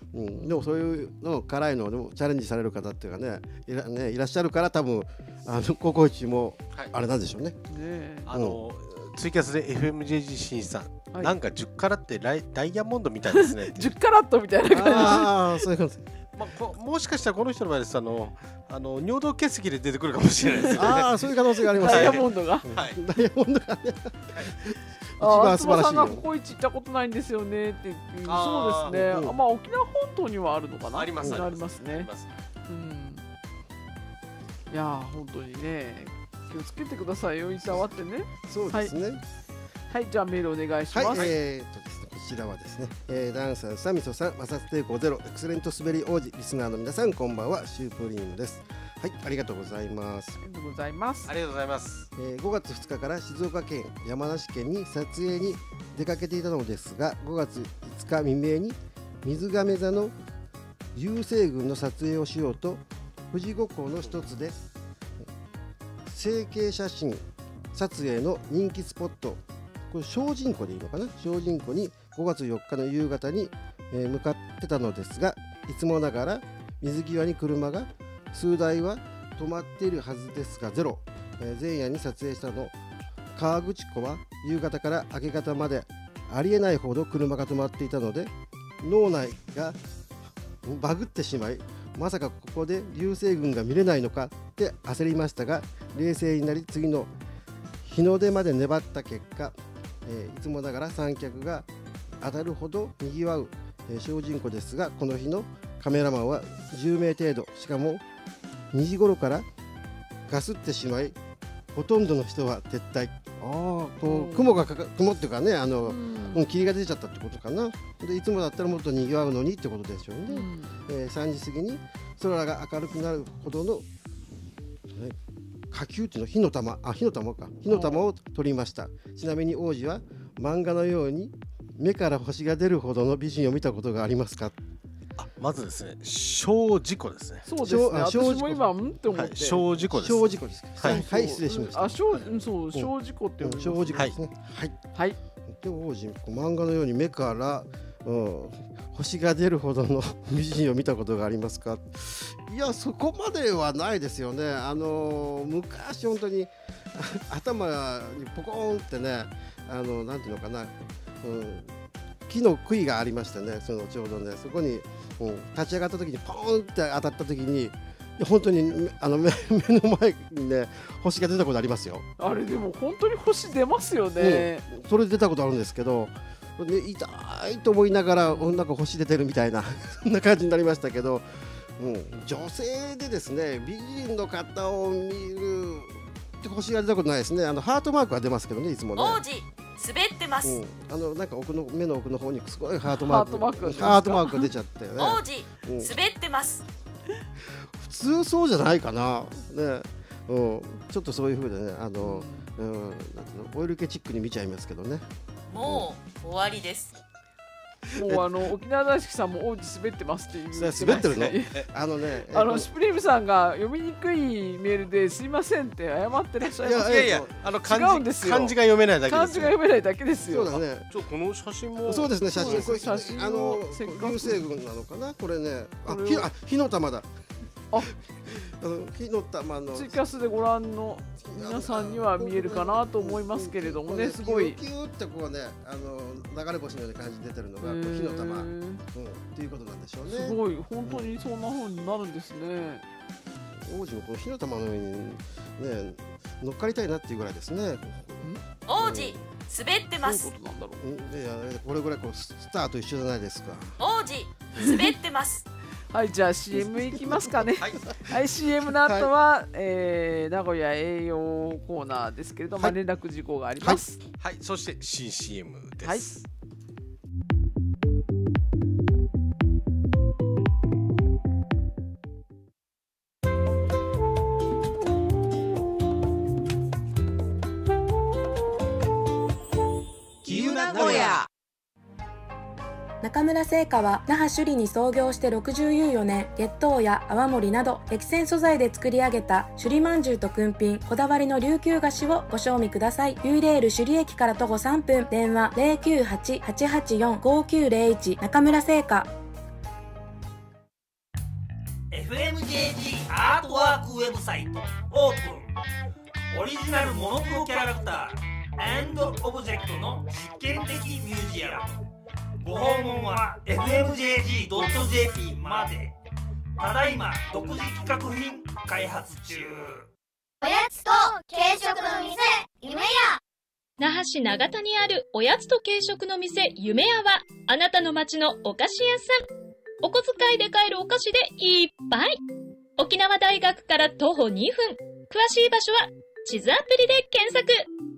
C: うん、でもそういうの辛いのでもチャレンジされる方っていうかねい ら, ねいらっしゃるから多分あのココイチもあれなんでしょうね。
D: ね
E: あの、うん、ツイキャスで エフエムジェージー 新さん、はい、なんかじゅっカラってダイヤモンドみたいですね
D: じゅっカラットみたいな感じ。
C: ああそういうこと。
E: まあ、こもしかしたらこの人の場合ですあのあの尿道結石で出てくるかもしれないですね。
C: ああそういう可能性がありますね。
D: ダイヤモンドが、はい、
C: ダイヤモンドがね、はい、
D: 一番素晴らしい。あ、さんがココイチ行ったことないんですよねっていう。そうですね、うん、まあ沖縄本島にはあるのかな。
E: あります、
D: うん、ありますね。うん、いやー本当にね気をつけてくださいよ、いたわってね。
C: そうですね。はい、
D: はい、じゃあメールお願いします。
C: はい、えー、っとですね、こちらはですね、えー、ダンサーさん、みそさん、マサステーコゼロ、エクセレント滑り王子、リスナーの皆さん、こんばんは、シュープリームです。はい、ありがとうございます。
D: ありがとうございます。
E: ありがとうございます。
C: えー、ごがつふつかから静岡県、山梨県に撮影に出かけていたのですが、ごがついつか未明に水亀座の流星群の撮影をしようと、富士五湖の一つで成形写真撮影の人気スポット、これ精進湖でいいのかな、精進湖にごがつよっかの夕方に、えー、向かってたのですが、いつもながら水際に車が数台は止まっているはずですがゼロ、えー、前夜に撮影したの河口湖は夕方から明け方までありえないほど車が止まっていたので、脳内がバグってしまい、まさかここで流星群が見れないのかって焦りましたが、冷静になり次の日の出まで粘った結果、えー、いつもながら三脚が当たるほどにぎわう、えー、精進湖ですが、この日のカメラマンはじゅうめい程度、しかもにじ頃からガスってしまい、ほとんどの人は撤退。あこう雲がかか雲っていうかね、あの、うん、霧が出ちゃったってことかな。でいつもだったらもっとにぎわうのにってことでしょうね。うん、えー、さんじ過ぎに空が明るくなるほどの、ね、火球っていうの火の玉あ火の玉か火の玉を取りました。ちなみに王子は漫画のように目から星が出るほどの美人を見たことがありますか。
E: あまずですね、小事故ですね。
D: そうですね。私も今んって思って。
E: 小事故です。
C: 小事故です。はい、はい、失礼しました。
D: あ、小そう小事故って
C: 言う。小事故ですね。はい。
D: はい。
C: でも王子漫画のように目から、うん、星が出るほどの美人を見たことがありますか。いやそこまではないですよね。あのー、昔本当に頭にポコーンってね、あのなんていうのかな、うん、木の杭がありましてね、そのちょうどねそこに、うん、立ち上がった時にポーンって当たった時に本当にあの 目, 目の前にね星が出たことありますよ。
D: あれでも本当に星出ますよね。
C: うん、それで出たことあるんですけど、ね、痛いと思いながらなんか星出てるみたいなそんな感じになりましたけど、うん、女性でですね美人の方を見るって星が出たことないですね。あのハートマークは出ますけどね、いつもね。
B: 王子滑ってます、
C: うん、あのなんか奥の目の奥の方にすごいハートマーク
D: ハートマーク
C: ハートマークが出ちゃったよね。
B: 王子、うん、滑ってます。
C: 普通そうじゃないかな、ね、うん、ちょっとそういう風でね、あの、うん、なんていうのオイル系チックに見ちゃいますけどね。
B: もう、うん、終わりです。
D: もうあの沖縄大好きさんも王子滑ってますっていう、
C: ね、滑ってるのあのね
D: あのシュプリームさんが読みにくいメールですいませんって謝ってらっしゃいます。
E: いやいやあの漢字
D: 違うんですよ。
E: 漢字が読めないだけです。
D: 漢字が読めないだけですよ。
C: そうだね。
E: ちょこの写真も
C: そうですね、写真これ
D: 写真
C: あの流星群なのかなこれね。あ火あ火の玉だ。ああの火の玉の
D: ツイキャスでご覧の皆さんには見えるかなと思いますけれどもね、すごい
C: キューってこうね、あの流れ星のような感じで出てるのがこう火の玉、うん、っていうことなんでしょうね。
D: すごい本当にそんな風になるんですね。
C: 王子もこの火の玉の上にね乗っかりたいなっていうぐらいですね。
B: 王子滑ってます。
D: どういうことなんだろ
C: う。いやこれぐらいこうスターと一緒じゃないですか。
B: 王子滑ってます
D: はい、じゃあ シーエム いきますかね。はい、はい、シーエム の後は、はい、えー、名古屋栄養コーナーですけれども、はい、連絡事項があります。
E: はい、はい、そして新 シーエム です。
D: はい。
G: 中村製菓は那覇首里に創業してろくじゅうよねん、月桃や泡盛など激戦素材で作り上げた首里まんじゅうとくんぴん、こだわりの琉球菓子をご賞味ください。ユイレール首里駅から徒歩さんぷん、電話 ゼロきゅうはち はちはちよん ごきゅうゼロいち 中村製菓。
H: ジェージー アートワークウェブサイトオープン。オリジナルモノクロキャラクター&オブジェクトの実験的ミュージアム。ご訪問は エフエムジェージードットジェーピー まで。ただいま独自企画品開発中。
I: おやつと軽食の店夢屋。
F: 那覇市長田にあるおやつと軽食の店夢屋は、あなたの街のお菓子屋さん。お小遣いで買えるお菓子でいっぱい。沖縄大学から徒歩にふん。詳しい場所は地図アプリで検索。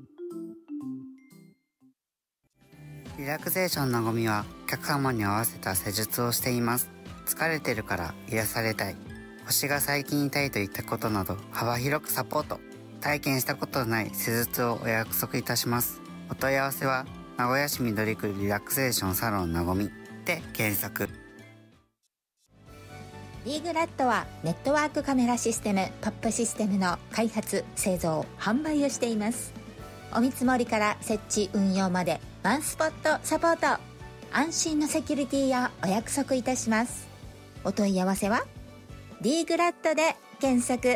J: リラクゼーションのごみはお客様に合わせた施術をしています。疲れてるから癒されたい、腰が最近痛いといったことなど幅広くサポート。体験したことのない施術をお約束いたします。お問い合わせは名古屋市緑区リラクゼーションサロンなごみで検索。
K: リーグラッドはネットワークカメラシステム、トップシステムの開発、製造、販売をしています。お見積もりから設置運用までワンスポットサポート。安心のセキュリティやお約束いたします。お問い合わせはリーグラッドで検索。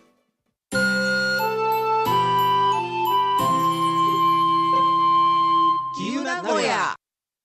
L: 自由名古屋。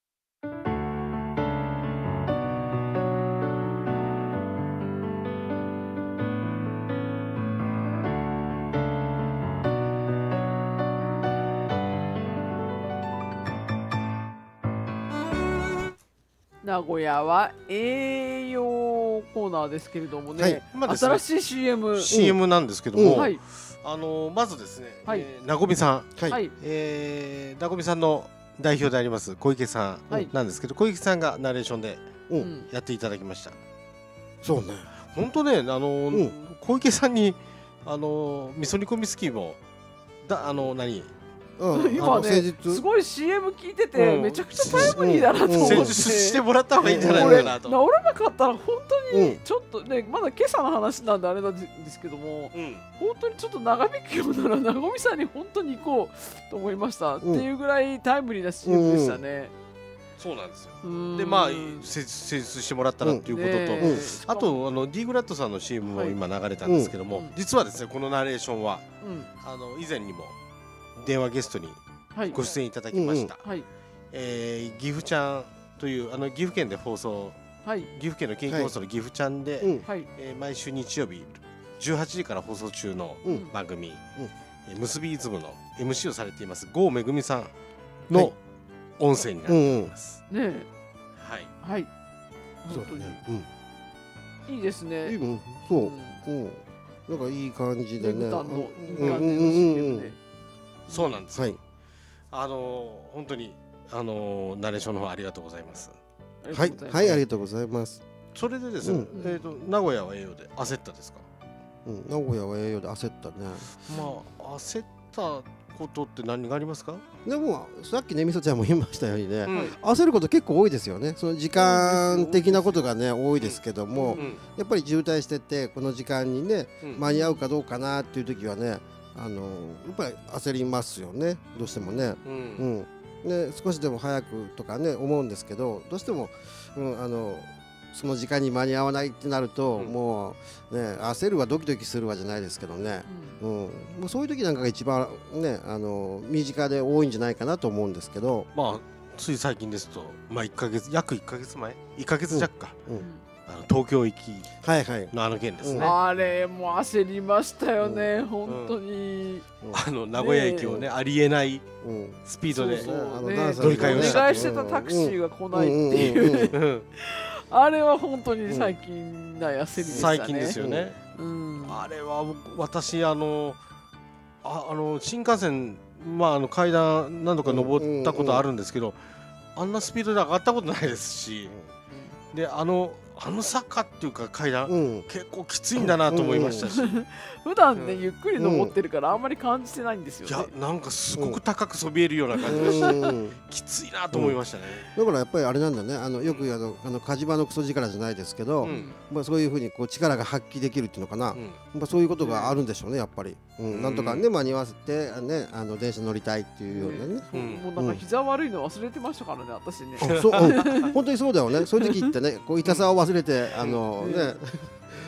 D: 名古屋は栄養コーナーですけれどもね、
E: はいまあですね
D: 新しい シーエム、
E: シーエム なんですけども、
D: うんはい、
E: あのまずですね、
D: はい
E: えーなごみさん、
D: はい
E: えーなごみさんの代表であります小池さ
D: はい
E: んなんですけど、小池さんがナレーションで
D: ん
E: やっていただきました。
C: そうね。
E: 本当ね、あの小池さんにあの味噌煮込みスキーもだあの何
D: 今ねすごい シーエム 聞いてて、
E: うん
D: めちゃくちゃタイムリーだなと思って、
E: 施術してもらった方がいいんじゃないのかなと。
D: これ治らなかったら本当にちょっとね、まだ今朝の話なんであれなんですけども、本当にちょっと長引くようならなごみさんに本当に行こうと思いました、っていうぐらいタイムリーな シーエム でしたね。
E: そうなんですよ。
D: うん
E: でまあ施術してもらったらっていうことと、
D: うんね
E: あとあの D グラッドさんの シーエム も今流れたんですけども、実はですねこのナレーションは、
D: うん
E: あの以前にも電話ゲストに
D: はい
E: ご出演いただきました、
D: はい、
E: えー岐阜ちゃんというあの岐阜県で放送、
D: はい、
E: 岐阜県の県域放送の岐阜ちゃんで、
D: うんはい
E: えー毎週日曜日じゅうはちじから放送中の
C: うん
E: 番組、
C: うん
E: えー結びイズムの エムシー をされています郷めぐみさんの音声になっています。
D: ねえ
E: はい
D: はい、
C: そう
D: 本当に
C: ね。うん。
D: いいですね。
C: いいもん。そう。うん。なんかいい感じでね。
D: ねぐたんのいい感じの シ
C: うんうんうん
D: ーエムで
E: そうなんですよ。
C: はい。
E: あのー本当にあのーナレーションの方ありがとうございます。
C: はいはい、ありがとうございます。
E: それでですね、
C: うん
E: えっと名古屋は栄養で焦ったですか。
C: うん、名古屋は栄養で焦ったね。
E: まあ焦ったことって何がありますか。
C: でもさっきねみそちゃんも言いましたようにね、
E: うん
C: 焦ること結構多いですよね。その時間的なことがね多いですけども、
E: うん
C: やっぱり渋滞しててこの時間にね、
E: うん
C: 間に合うかどうかなっていう時はね、あのやっぱり焦りますよね。どうしてもね。
E: うん
C: うんね、少しでも早くとかね思うんですけど、どうしても、うん、あのその時間に間に合わないってなると、もうね焦るわドキドキするわじゃないですけどね、うんもうそういう時なんかが一番ねあの身近で多いんじゃないかなと思うんですけど、
E: まあつい最近ですと、まあいっかげつ約いっかげつまえいっかげつ弱か、
C: うん
E: あの東京行き
C: はいはい
E: のあの件ですね。
D: あれもう焦りましたよね、本当に。
E: あの名古屋駅をねありえないスピードで
D: そうそうね
E: 乗り換えをした
D: お願いしてたタクシーが来ないっていうあれは本当に最近な焦りでしたね。
E: 最近ですよね。
D: うん
E: あれは私あのああの新幹線まああの階段何度か登ったことあるんですけど、あんなスピードで上がったことないですし、であのあの坂っていうか階段、結構きついんだなと思いましたし、
D: 普段ね、ゆっくり登ってるからあんまり感じてないんですよね。
E: いやなんかすごく高くそびえるような感じがして、
C: うん
E: きついなと思いましたね。
C: だからやっぱりあれなんだね、あのよくあのあの火事場のクソ力じゃないですけど、
E: うん
C: まあそういうふうにこう力が発揮できるっていうのかな、まあそういうことがあるんでしょうねやっぱり、うんなんとかね間に合わせてねあの電車乗りたいっていうようなね、
D: もうなんか膝悪いの忘れてましたからね、私ね。
C: あそううん本当にそうだよね。そういう時ってねこう痛さを忘れてあのね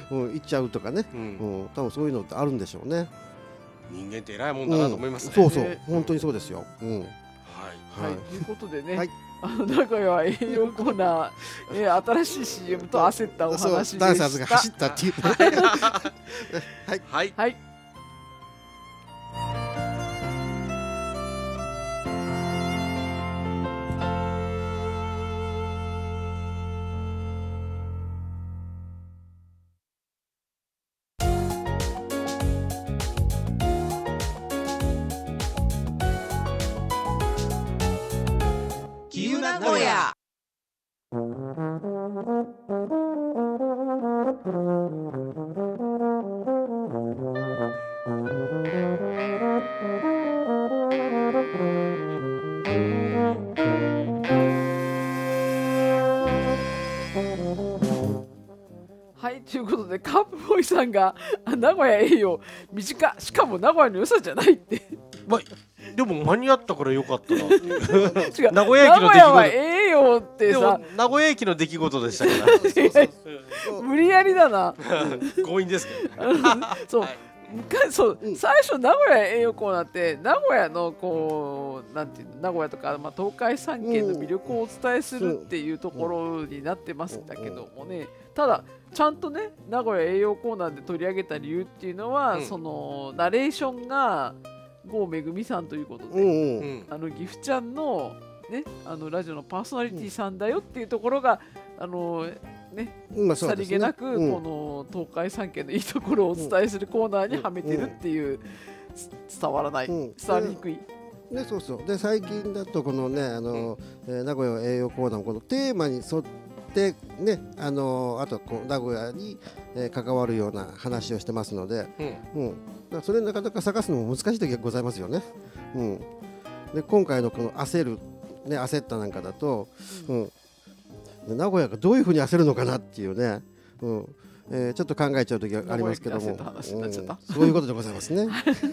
C: うん、行っちゃうとかね、うんうん、多分そういうのってあるんでしょうね。
E: 人間って偉いもんだなと思いますね。
C: うん、そうそう、本当にそうですよ。うん、はい、
D: はい、ということでね、
C: はい、
D: あの名古屋は栄養コーナー、えー、新しい シーエム と焦ったお話でした。
C: ダンサーズが走ったっていう。
E: はいはい。
D: はい。
L: 名古屋。
D: はい、ということでカープボーイさんが名古屋栄養短、しかも名古屋の良さじゃないって
E: まあ、でも間に合ったからよかったな。違う、
D: 名古屋駅の出来事は栄養ってさ、
E: 名古屋駅の出来事でしたから。
D: 無理やりだな。
E: 強引ですけど。
D: そう。昔そう、うん、最初名古屋栄養コーナーって名古屋のこうなんていうの、名古屋とか、まあ、東海三県の魅力をお伝えするっていうところになってますんだけどもね、ただちゃんとね名古屋栄養コーナーで取り上げた理由っていうのは、うん、そのナレーションが郷めぐみさんということで、うんうん、あの岐阜ちゃんのね、あのラジオのパーソナリティさんだよっていうところが、あのね、まあさりげなく、うん、この東海三県のいいところをお伝えするコーナーにはめてるっていう、うん、伝わらない、うん、伝わりにくい。
C: ね、そうそう。で最近だとこのね、あの、うん、えー、名古屋栄養コーナーのこのテーマに沿ってね、あのあとこう名古屋に、えー、関わるような話をしてますので、うんうん、だからそれなかなか探すのも難しい時がございますよね。うん、で今回のこの焦る、ね、焦ったなんかだと、うんうん、名古屋がどういうふうに焦るのかなっていうね、うんえー、ちょっと考えちゃう時がありますけども、うん、そういうことでございますね。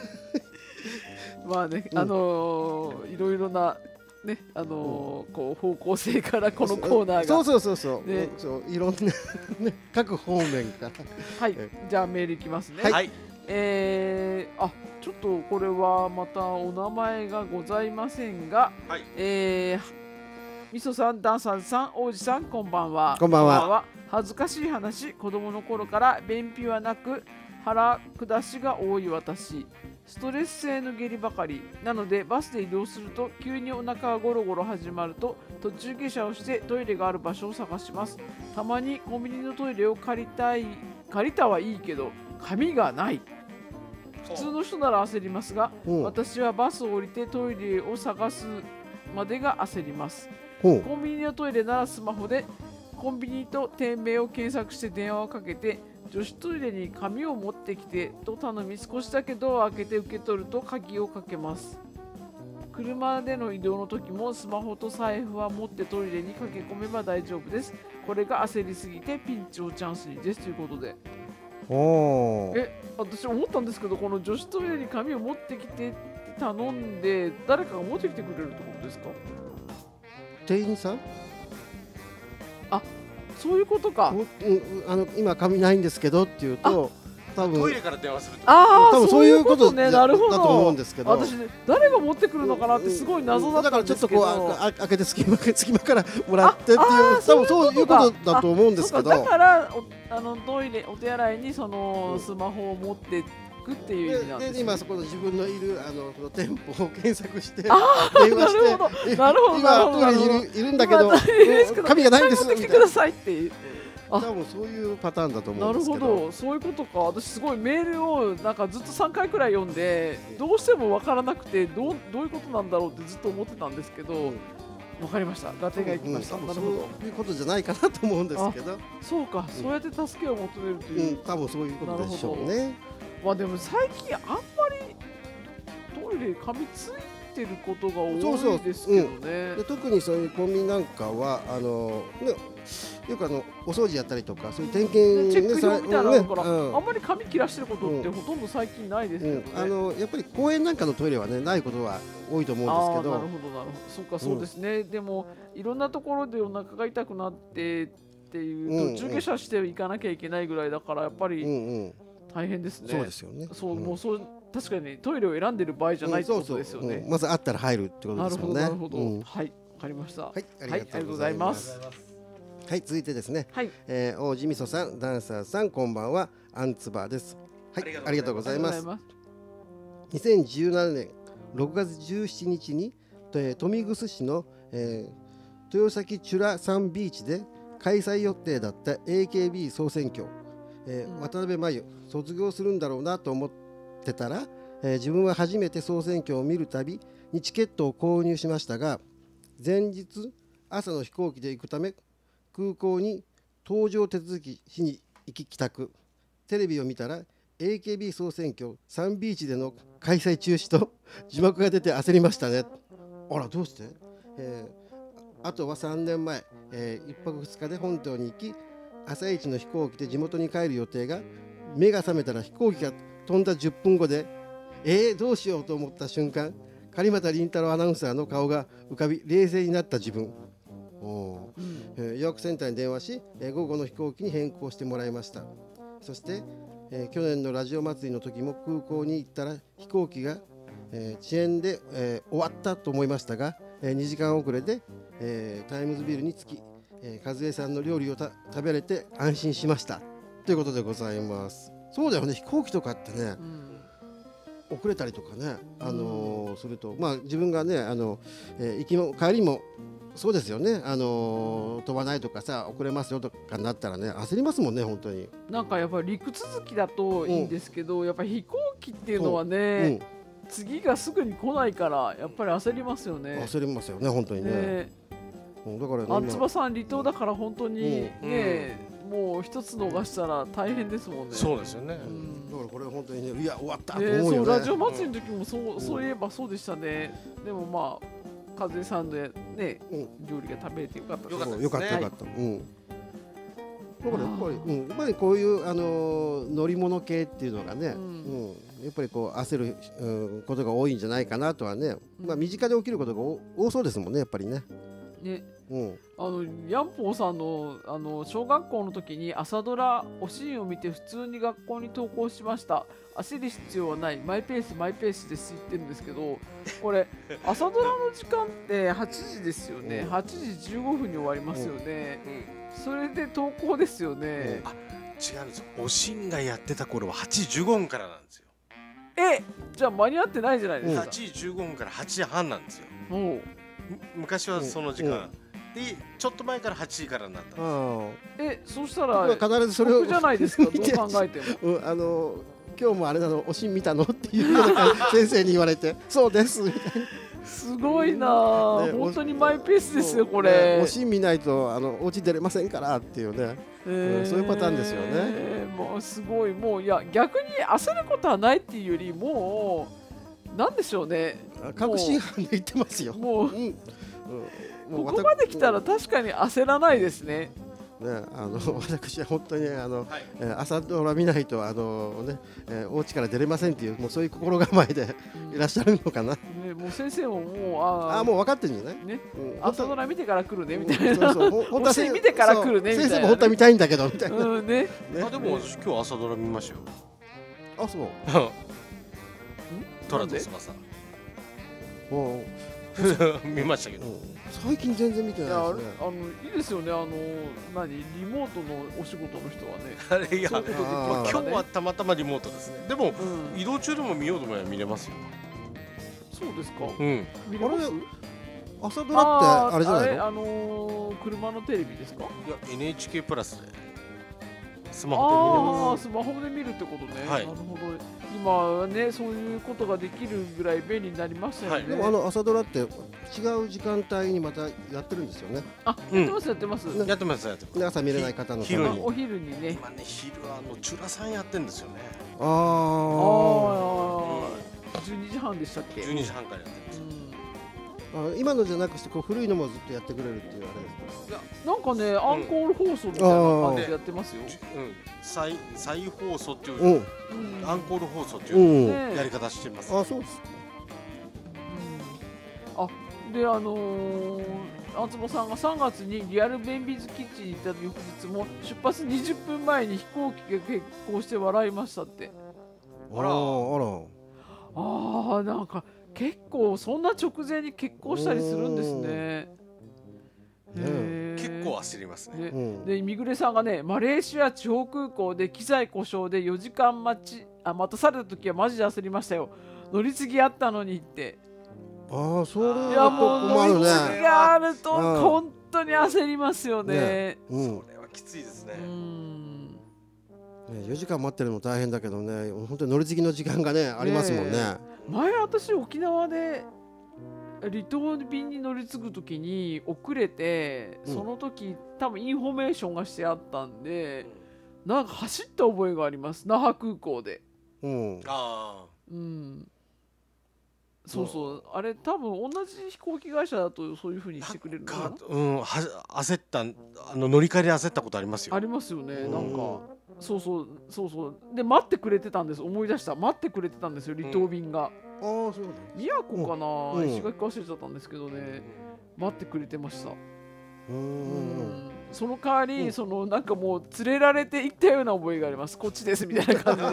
D: まあね、あのー、いろいろなね、あのー、こう方向性からこのコーナーが、
C: そうそうそうそう、ね、そういろんな、ね、各方面から。
D: はい、じゃあメールいきますね。はい、えー、あ、ちょっとこれはまたお名前がございませんが、はい、えー、みそさん、ダンサーズさん、王子さん、こんばんは。
C: こんばんは。
D: 恥ずかしい話、子供の頃から便秘はなく腹下しが多い私。ストレス性の下痢ばかりなので、バスで移動すると急にお腹がゴロゴロ始まると途中下車をしてトイレがある場所を探します。たまにコンビニのトイレを借りたい借りたはいいけど紙がない。普通の人なら焦りますが、私はバスを降りてトイレを探すまでが焦ります。コンビニのトイレならスマホでコンビニと店名を検索して電話をかけて、女子トイレに紙を持ってきてと頼み、少しだけドアを開けて受け取ると鍵をかけます。車での移動の時もスマホと財布は持ってトイレに駆け込めば大丈夫です。これが焦りすぎてピンチをチャンスにですということで、
C: お
D: え私思ったんですけど、この女子トイレに紙を持ってきて頼んで誰かが持ってきてくれるってことですか？
C: 店員さん？
D: あ、そういうことか。
C: うん、あの今紙ないんですけどっていうと、多分
E: トイレから電話すると、
D: ああ、
C: 多分そういうこと
D: ね、なるほど
C: だと思うんですけど、
D: 私誰が持ってくるのかなってすごい謎だったんですけど、
C: だからちょっとこうあ開けて隙間隙間からもらってっていう、多分そういうことだと思うんですけど、
D: だからあのトイレお手洗いにそのスマホを持ってっていう意味なんですね。
C: で今そこの自分のいるあのこの店舗を検索して電
D: 話して、なるほど
C: 今トイレにいるいるんだけど紙がないんです
D: みたいな。持ってきてくださいっていう。
C: 多分そういうパターンだと思うんですけど。
D: なるほど、そういうことか。私すごいメールをなんかずっとさんかいくらい読んで、どうしてもわからなくてどうどういうことなんだろうってずっと思ってたんですけど、わかりました。合点がいきました。なるほど。
C: そういうことじゃないかなと思うんですけど。
D: そうか、そうやって助けを求めるという。
C: 多分そういうことでしょうね。
D: まあでも最近あんまりトイレ紙ついてることが多いですけどね。うん、
C: で特にそういうコンビニなんかはあのね、よくあのお掃除やったりとかそういう点検、
D: ね、チェック表みたいなのあるから、うん、あんまり紙切らしてることってほとんど最近ないですけどね。
C: うん、あのやっぱり公園なんかのトイレはねないことは多いと思うんですけど。
D: なるほどなるほど。そうかそうですね。うん、でもいろんなところでお腹が痛くなってっていう途中下車していかなきゃいけないぐらいだからやっぱり大変ですね。
C: そうですよね。
D: そう、もうそう確かにトイレを選んでる場合じゃないってことですよね。
C: まずあったら入るってことですよね。
D: なるほどなるほど。はい、わかりました。はい、
C: ありがとうございます。はい、続いてですね。はい、えー、王子みそさん、ダンサーさん、こんばんは。アンツバーです。はい、ありがとうございます。にせんじゅうななねんろくがつじゅうしちにちに豊見城市の、えー、豊崎チュラサンビーチで開催予定だった エーケービー 総選挙、えーうん、渡辺真由卒業するんだろうなと思ってたら、えー、自分は初めて総選挙を見るたびにチケットを購入しましたが、前日朝の飛行機で行くため空港に搭乗手続きしに行き帰宅、テレビを見たら エーケービー 総選挙サンビーチでの開催中止と字幕が出て焦りましたね。あら、どうして、えー、あとはさんねんまえ、えー、いっぱくふつかで本島に行き朝一の飛行機で地元に帰る予定が、目が覚めたら飛行機が飛んだじゅっぷんごで、えー、どうしようと思った瞬間、狩俣倫太郎アナウンサーの顔が浮かび冷静になった自分。お、うんえー、予約センターに電話し、えー、午後の飛行機に変更してもらいました。そして、えー、去年のラジオ祭りの時も空港に行ったら飛行機が、えー、遅延で、えー、終わったと思いましたが、えー、にじかん遅れで、えー、タイムズビルに着き、えー、和江さんの料理をた食べれて安心しましたということでございます。そうだよね、飛行機とかってね、うん、遅れたりとかね、あのーうん、すると、まあ、自分がね、あの、えー、行きも帰りもそうですよね、あのー、飛ばないとかさ、遅れますよとかなったらね、焦りますもんね、本当に。
D: なんかやっぱり陸続きだといいんですけど、うん、やっぱり飛行機っていうのはね、うん、次がすぐに来ないからやっぱり焦りますよね。
C: 焦りますよね、本当にね。ね、うん、だからね、
D: あんつばさん離島だから本当にね、うん、もう一つ逃したら大変ですもんね。
E: そうですよね、
C: うん、だからこれ本当にね、いや終わったと思う
D: よね。
C: そう、
D: ラジオ祭りの時もそう、うん、そういえばそうでしたね。でもまあ和江さんでね、うん、料理が食べれてよかったですね。
C: よかったよかった。うん。だからやっぱり、うん、やっぱりこういうあのー、乗り物系っていうのがね、うん、うん、やっぱりこう焦る、うん、ことが多いんじゃないかなとはね、うん、まあ身近で起きることが多そうですもんね、やっぱりね。
D: ね。うん、あのヤンポーさんのあの小学校の時に朝ドラおしんを見て普通に学校に登校しました。焦る必要はない、マイペースマイペースです言ってるんですけど、これ朝ドラの時間ってはちじですよね。はちじじゅうごふんに終わりますよね。うん、それで登校ですよね。
E: あ、違うんですよ。おしんがやってた頃ははちじじゅうごふんからなんですよ。
D: え、じゃあ間に合ってないじゃないですか。
E: はちじじゅうごふんからはちじはんなんですよ。昔はその時間。でちょっと前からはちじからになったんですよ。
D: え、そうしたら
C: 必ずそれを
D: じゃないですか。どう考えても。
C: うん、あの今日もあれなの、おしん見たのっていうような先生に言われて、そうですみたいな。
D: すごいな、ね、本当にマイペースですよこれ。
C: ね、おしん見ないとあのお家出れませんからっていうね、えーうん、そういうパターンですよね。
D: えー、もうすごい、もういや逆に焦ることはないっていうよりもうなんでしょうね。
C: 確信犯で言ってますよ。
D: もう、うんうんここまで来たら確かに焦らないですね。
C: ね、あの私は本当にあの、はい、えー、朝ドラ見ないとあの、ねえー、お家から出れませんっていう、もうそういう心構えでいらっしゃるのかな。
D: うん、ね、もう先生ももう
C: ああもう分かってるんじゃない？
D: ね、うん、朝ドラ見てから来るねみたいな。そうそう、本当は見てから来るねみたいな、ね。
C: 先生も本当は見たいんだけどみたいな。
D: うんね。
E: ね、あでも私今日朝ドラ見ましたよ。
C: あ、そう。
E: トラとスマさん。
C: お
E: 見ましたけど、
C: 最近全然見てないですね。
D: あのいいですよね、あの何リモートのお仕事の人はね。
E: あれいや、今日はたまたまリモートですね。でも、うん、移動中でも見ようと思えば見れますよ。
D: そうですか。
E: うん。
D: 見れます？
C: 朝ドラってあれじゃないの？
D: あのー、車のテレビですか？
E: いや エヌエイチケー プラスでスマホで見れます。
D: ああ、スマホで見るってことね。
E: はい、
D: なるほど。今はね、そういうことができるぐらい便利になりましたよね。はい、
C: でもあの朝ドラって違う時間帯にまたやってるんですよね。
D: あ、やってますやってます。
E: やってますやってます。
C: 朝見れない方の
E: 昼に。
D: お昼にね。
E: 今ね、昼はあのチュラさんやってるんですよね。
C: ああ。
D: じゅうにじはんでしたっけ？
E: じゅうにじはんからやってます。
C: あ、今のじゃなくしてこう古いのもずっとやってくれるっていうあれですか？
D: いや、なんかね、アンコール放送みたいな感じでやってますよ。
E: うん、再再放送っていう、アンコール放送っていうやり方してます。
C: あ、そうです。
D: あ、であのあつぼさんがさんがつにリアルベンビーズキッチンに行った翌日も出発にじゅっぷんまえに飛行機が欠航して笑いましたって。
C: あらあら。
D: ああ、なんか結構そんな直前に欠航したりするんですね。
E: 結構焦りますね。
D: ねで、ミグレさんがね、マレーシア地方空港で機材故障でよじかん待ちあ待たされた時はマジで焦りましたよ。乗り継ぎあったのにって。
C: ああ、それ
D: いやもう乗り
C: は困るね。
D: 継ぎがあると本当に焦りますよね。
C: ねうん。
E: これはきついですね。
C: ね、よじかん待ってるのも大変だけどね、本当に乗り継ぎの時間がねありますもんね。
D: 前私沖縄で離島便に乗り継ぐときに遅れて、
C: うん、
D: その時多分インフォメーションがしてあったんで、なんか走った覚えがあります、那覇空港で。
C: うん、
E: ああ、
D: うん、そうそう、あれ多分同じ飛行機会社だとそういう風にしてくれるのかな。
E: うん、は焦ったあの乗り換えで焦ったことありますよ。
D: ありますよね。なんかそうそうそうそうで待ってくれてたんです。思い出した、待ってくれてたんですよ、離島便が。
C: ああ、そうだ。
D: 宮古かな、
C: うん、
D: 石垣か忘れちゃったんですけどね、待ってくれてました。
C: うん、
D: その代わり、うん、そのなんかもう連れられて行ったような覚えがあります。こっちですみたいな感じ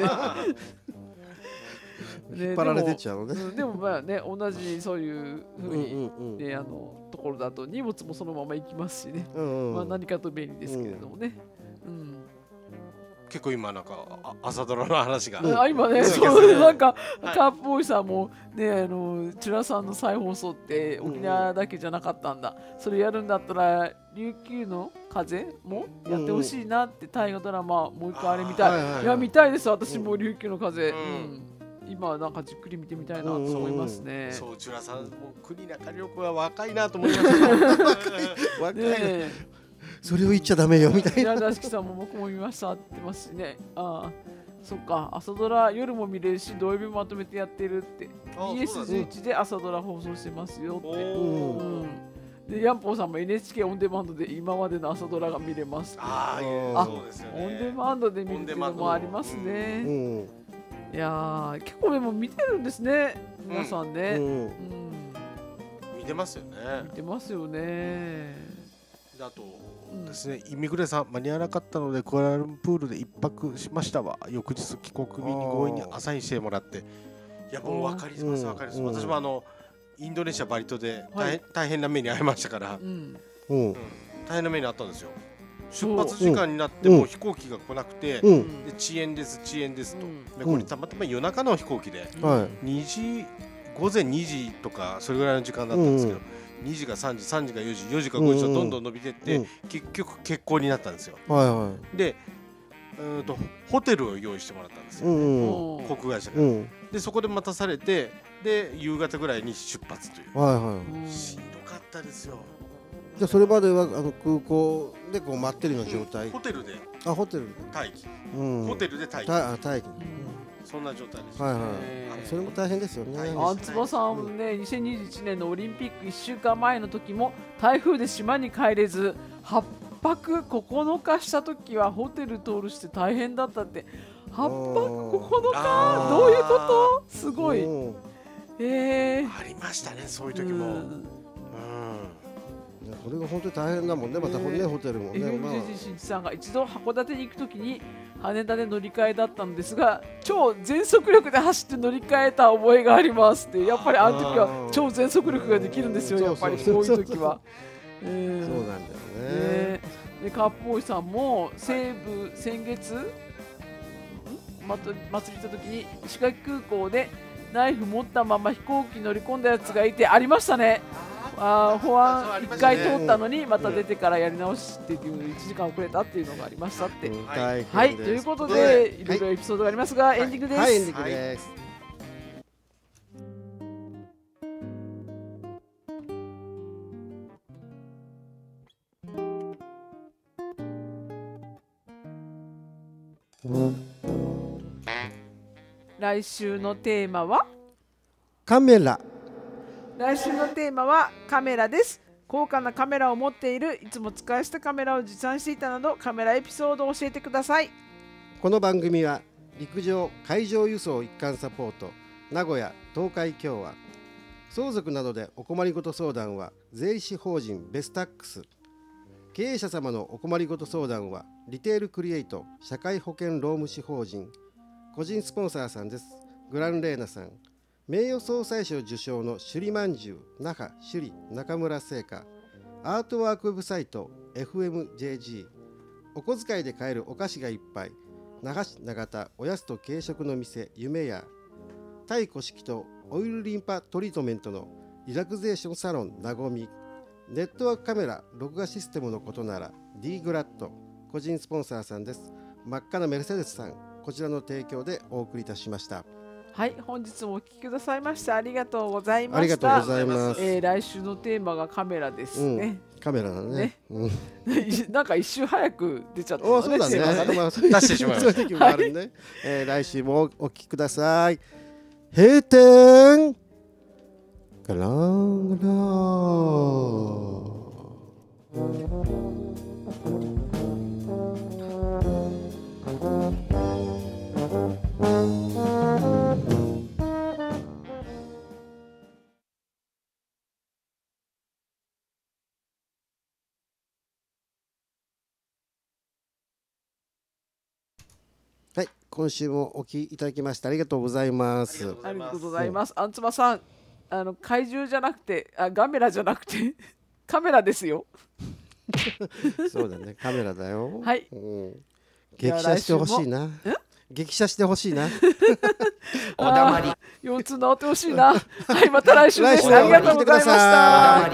D: で。
C: 引っ張られてっちゃうのね。
D: でも、でもまあね、同じそういう風にね、あのところだと荷物もそのまま行きますしね。うんうん、まあ何かと便利ですけれどもね。うん。うん
E: 結構今なんか朝ドラの話が、
D: うん、あ今ね、そうなんか、はい、カープボーイさんもね、あのチュラさんの再放送って沖縄だけじゃなかったんだ、うん、それやるんだったら琉球の風もやってほしいなって大河ドラマもう一回あれ見たい、はいはいはい、いや見たいです私も琉球の風、うんうん、今なんかじっくり見てみたいなと思いますね。
E: そうチュラさんも国中涼子は若いなと思いました若い
C: ねそれを言っちゃダメよみたいな。
D: 宮崎さんも僕も見ましたって言ってますしね。ああ、そっか、朝ドラ夜も見れるし土曜日もまとめてやってるって イーエスじゅういち で朝ドラ放送してますよって。うん、でヤンポーさんも エヌエイチケー オンデマンドで今までの朝ドラが見れますって。
E: ああ、そうですよね。
D: オンデマンドで見るっていうのもありますね。うん、いやー結構でも見てるんですね皆さんね。うんうん、
E: 見てますよね。
D: 見てますよね。
E: あとですね、イミグレさん間に合わなかったのでクアラルンプールで一泊しましたわ。翌日帰国便に強引にアサインしてもらって、いやもう分かります分かります、うん、私もあのインドネシアバリ島で大変、はい、大変な目に遭いましたから、うんうん、大変な目に遭ったんですよ。出発時間になっても飛行機が来なくて、うん、で遅延です遅延ですと、うん、でこれたまたま夜中の飛行機で、うん、にじごぜんにじとかそれぐらいの時間だったんですけど、うんにじがさんじ、さんじがよじ、よじがごじとどんどん伸びていって、うんうん、結局欠航になったんですよ。はいはい、でうんとホテルを用意してもらったんですよ、ねうんうん、航空会社が、うん、でそこで待たされてで夕方ぐらいに出発という、はいはい、しんどかったですよ。
C: じゃあそれまではあの空港でこう待ってるような状態、
E: うん、ホテルで
C: あホテルで
E: 待機、うん、ホテルで待機
C: あ待機、うん
E: そんな状態です。
C: はいはい。それも大変ですよね。
D: あつばさんね、にせんにじゅういちねんのオリンピックいっしゅうかんまえの時も台風で島に帰れずはっぱくここのかした時はホテル通るして大変だったって。はっぱくここのかどういうこと？すごい。え
E: ー、ありましたねそういう時も。うん。
C: これが本当に大変だもんね、またね、ホテルもね。
D: エフエムジェージー 新地さんが一度函館に行くときに羽田で乗り換えだったんですが超全速力で走って乗り換えた覚えがありますって。やっぱりあの時は超全速力ができるんですよ、やっぱりそういう時は。
C: そうなんだよね。
D: でカープボーイさんも西武先月祭り行った時に石垣空港でナイフ持ったまま飛行機乗り込んだやつがいてありましたね。あ保安いっかい通ったのにまた出てからやり直しっていういちじかん遅れたっていうのがありましたって、うん、はい、はい、ということでいろいろエピソードがありますが、はい、エンディングです。
C: はい、エンディングです。
D: 来週のテーマは
C: カメラ。
D: 来週のテーマはカメラです。高価なカメラを持っている、いつも使い捨てカメラを持参していたなどカメラエピソードを教えてください。
C: この番組は陸上海上輸送一貫サポート名古屋東海共和相続などでお困りごと相談は税理士法人ベスタックス。経営者様のお困りごと相談はリテールクリエイト社会保険労務士法人。個人スポンサーさんです。グランレーナさん。名誉総裁賞受賞の首里まんじゅう那覇首里中村製菓。アートワークウェブサイト エフエムジェージー。お小遣いで買えるお菓子がいっぱい。那覇市長田おやつと軽食の店夢屋。タイ古式とオイルリンパトリートメントのリラクゼーションサロンなごみ。ネットワークカメラ録画システムのことなら D グラッド。個人スポンサーさんです。真っ赤なメルセデスさん。こちらの提供でお送りいたしました。
D: はい、本日もお聞きくださいましてありがとうございました。
C: ありがとうございます。
D: えー、来週のテーマがカメラですね。
C: うん、カメラだね。ねうん、
D: なんか一瞬早く出ちゃった、
C: ね。お、そうだね。まあ、出してしまいました。そういう時もあるね。はい、えー、来週もお聞きください。閉店。ガランガラはい、今週もお聞きいただきましてありがとうございます。
D: ありがとうございます。あんつまさん、あの怪獣じゃなくて、あ、ガメラじゃなくてカメラですよ。
C: そうだね、カメラだよ。
D: はい。
C: うん、激写してほしいな。激写してほしいな。
D: おだまり。腰痛治ってほしいな。はい、また来週です。ありがとうございました。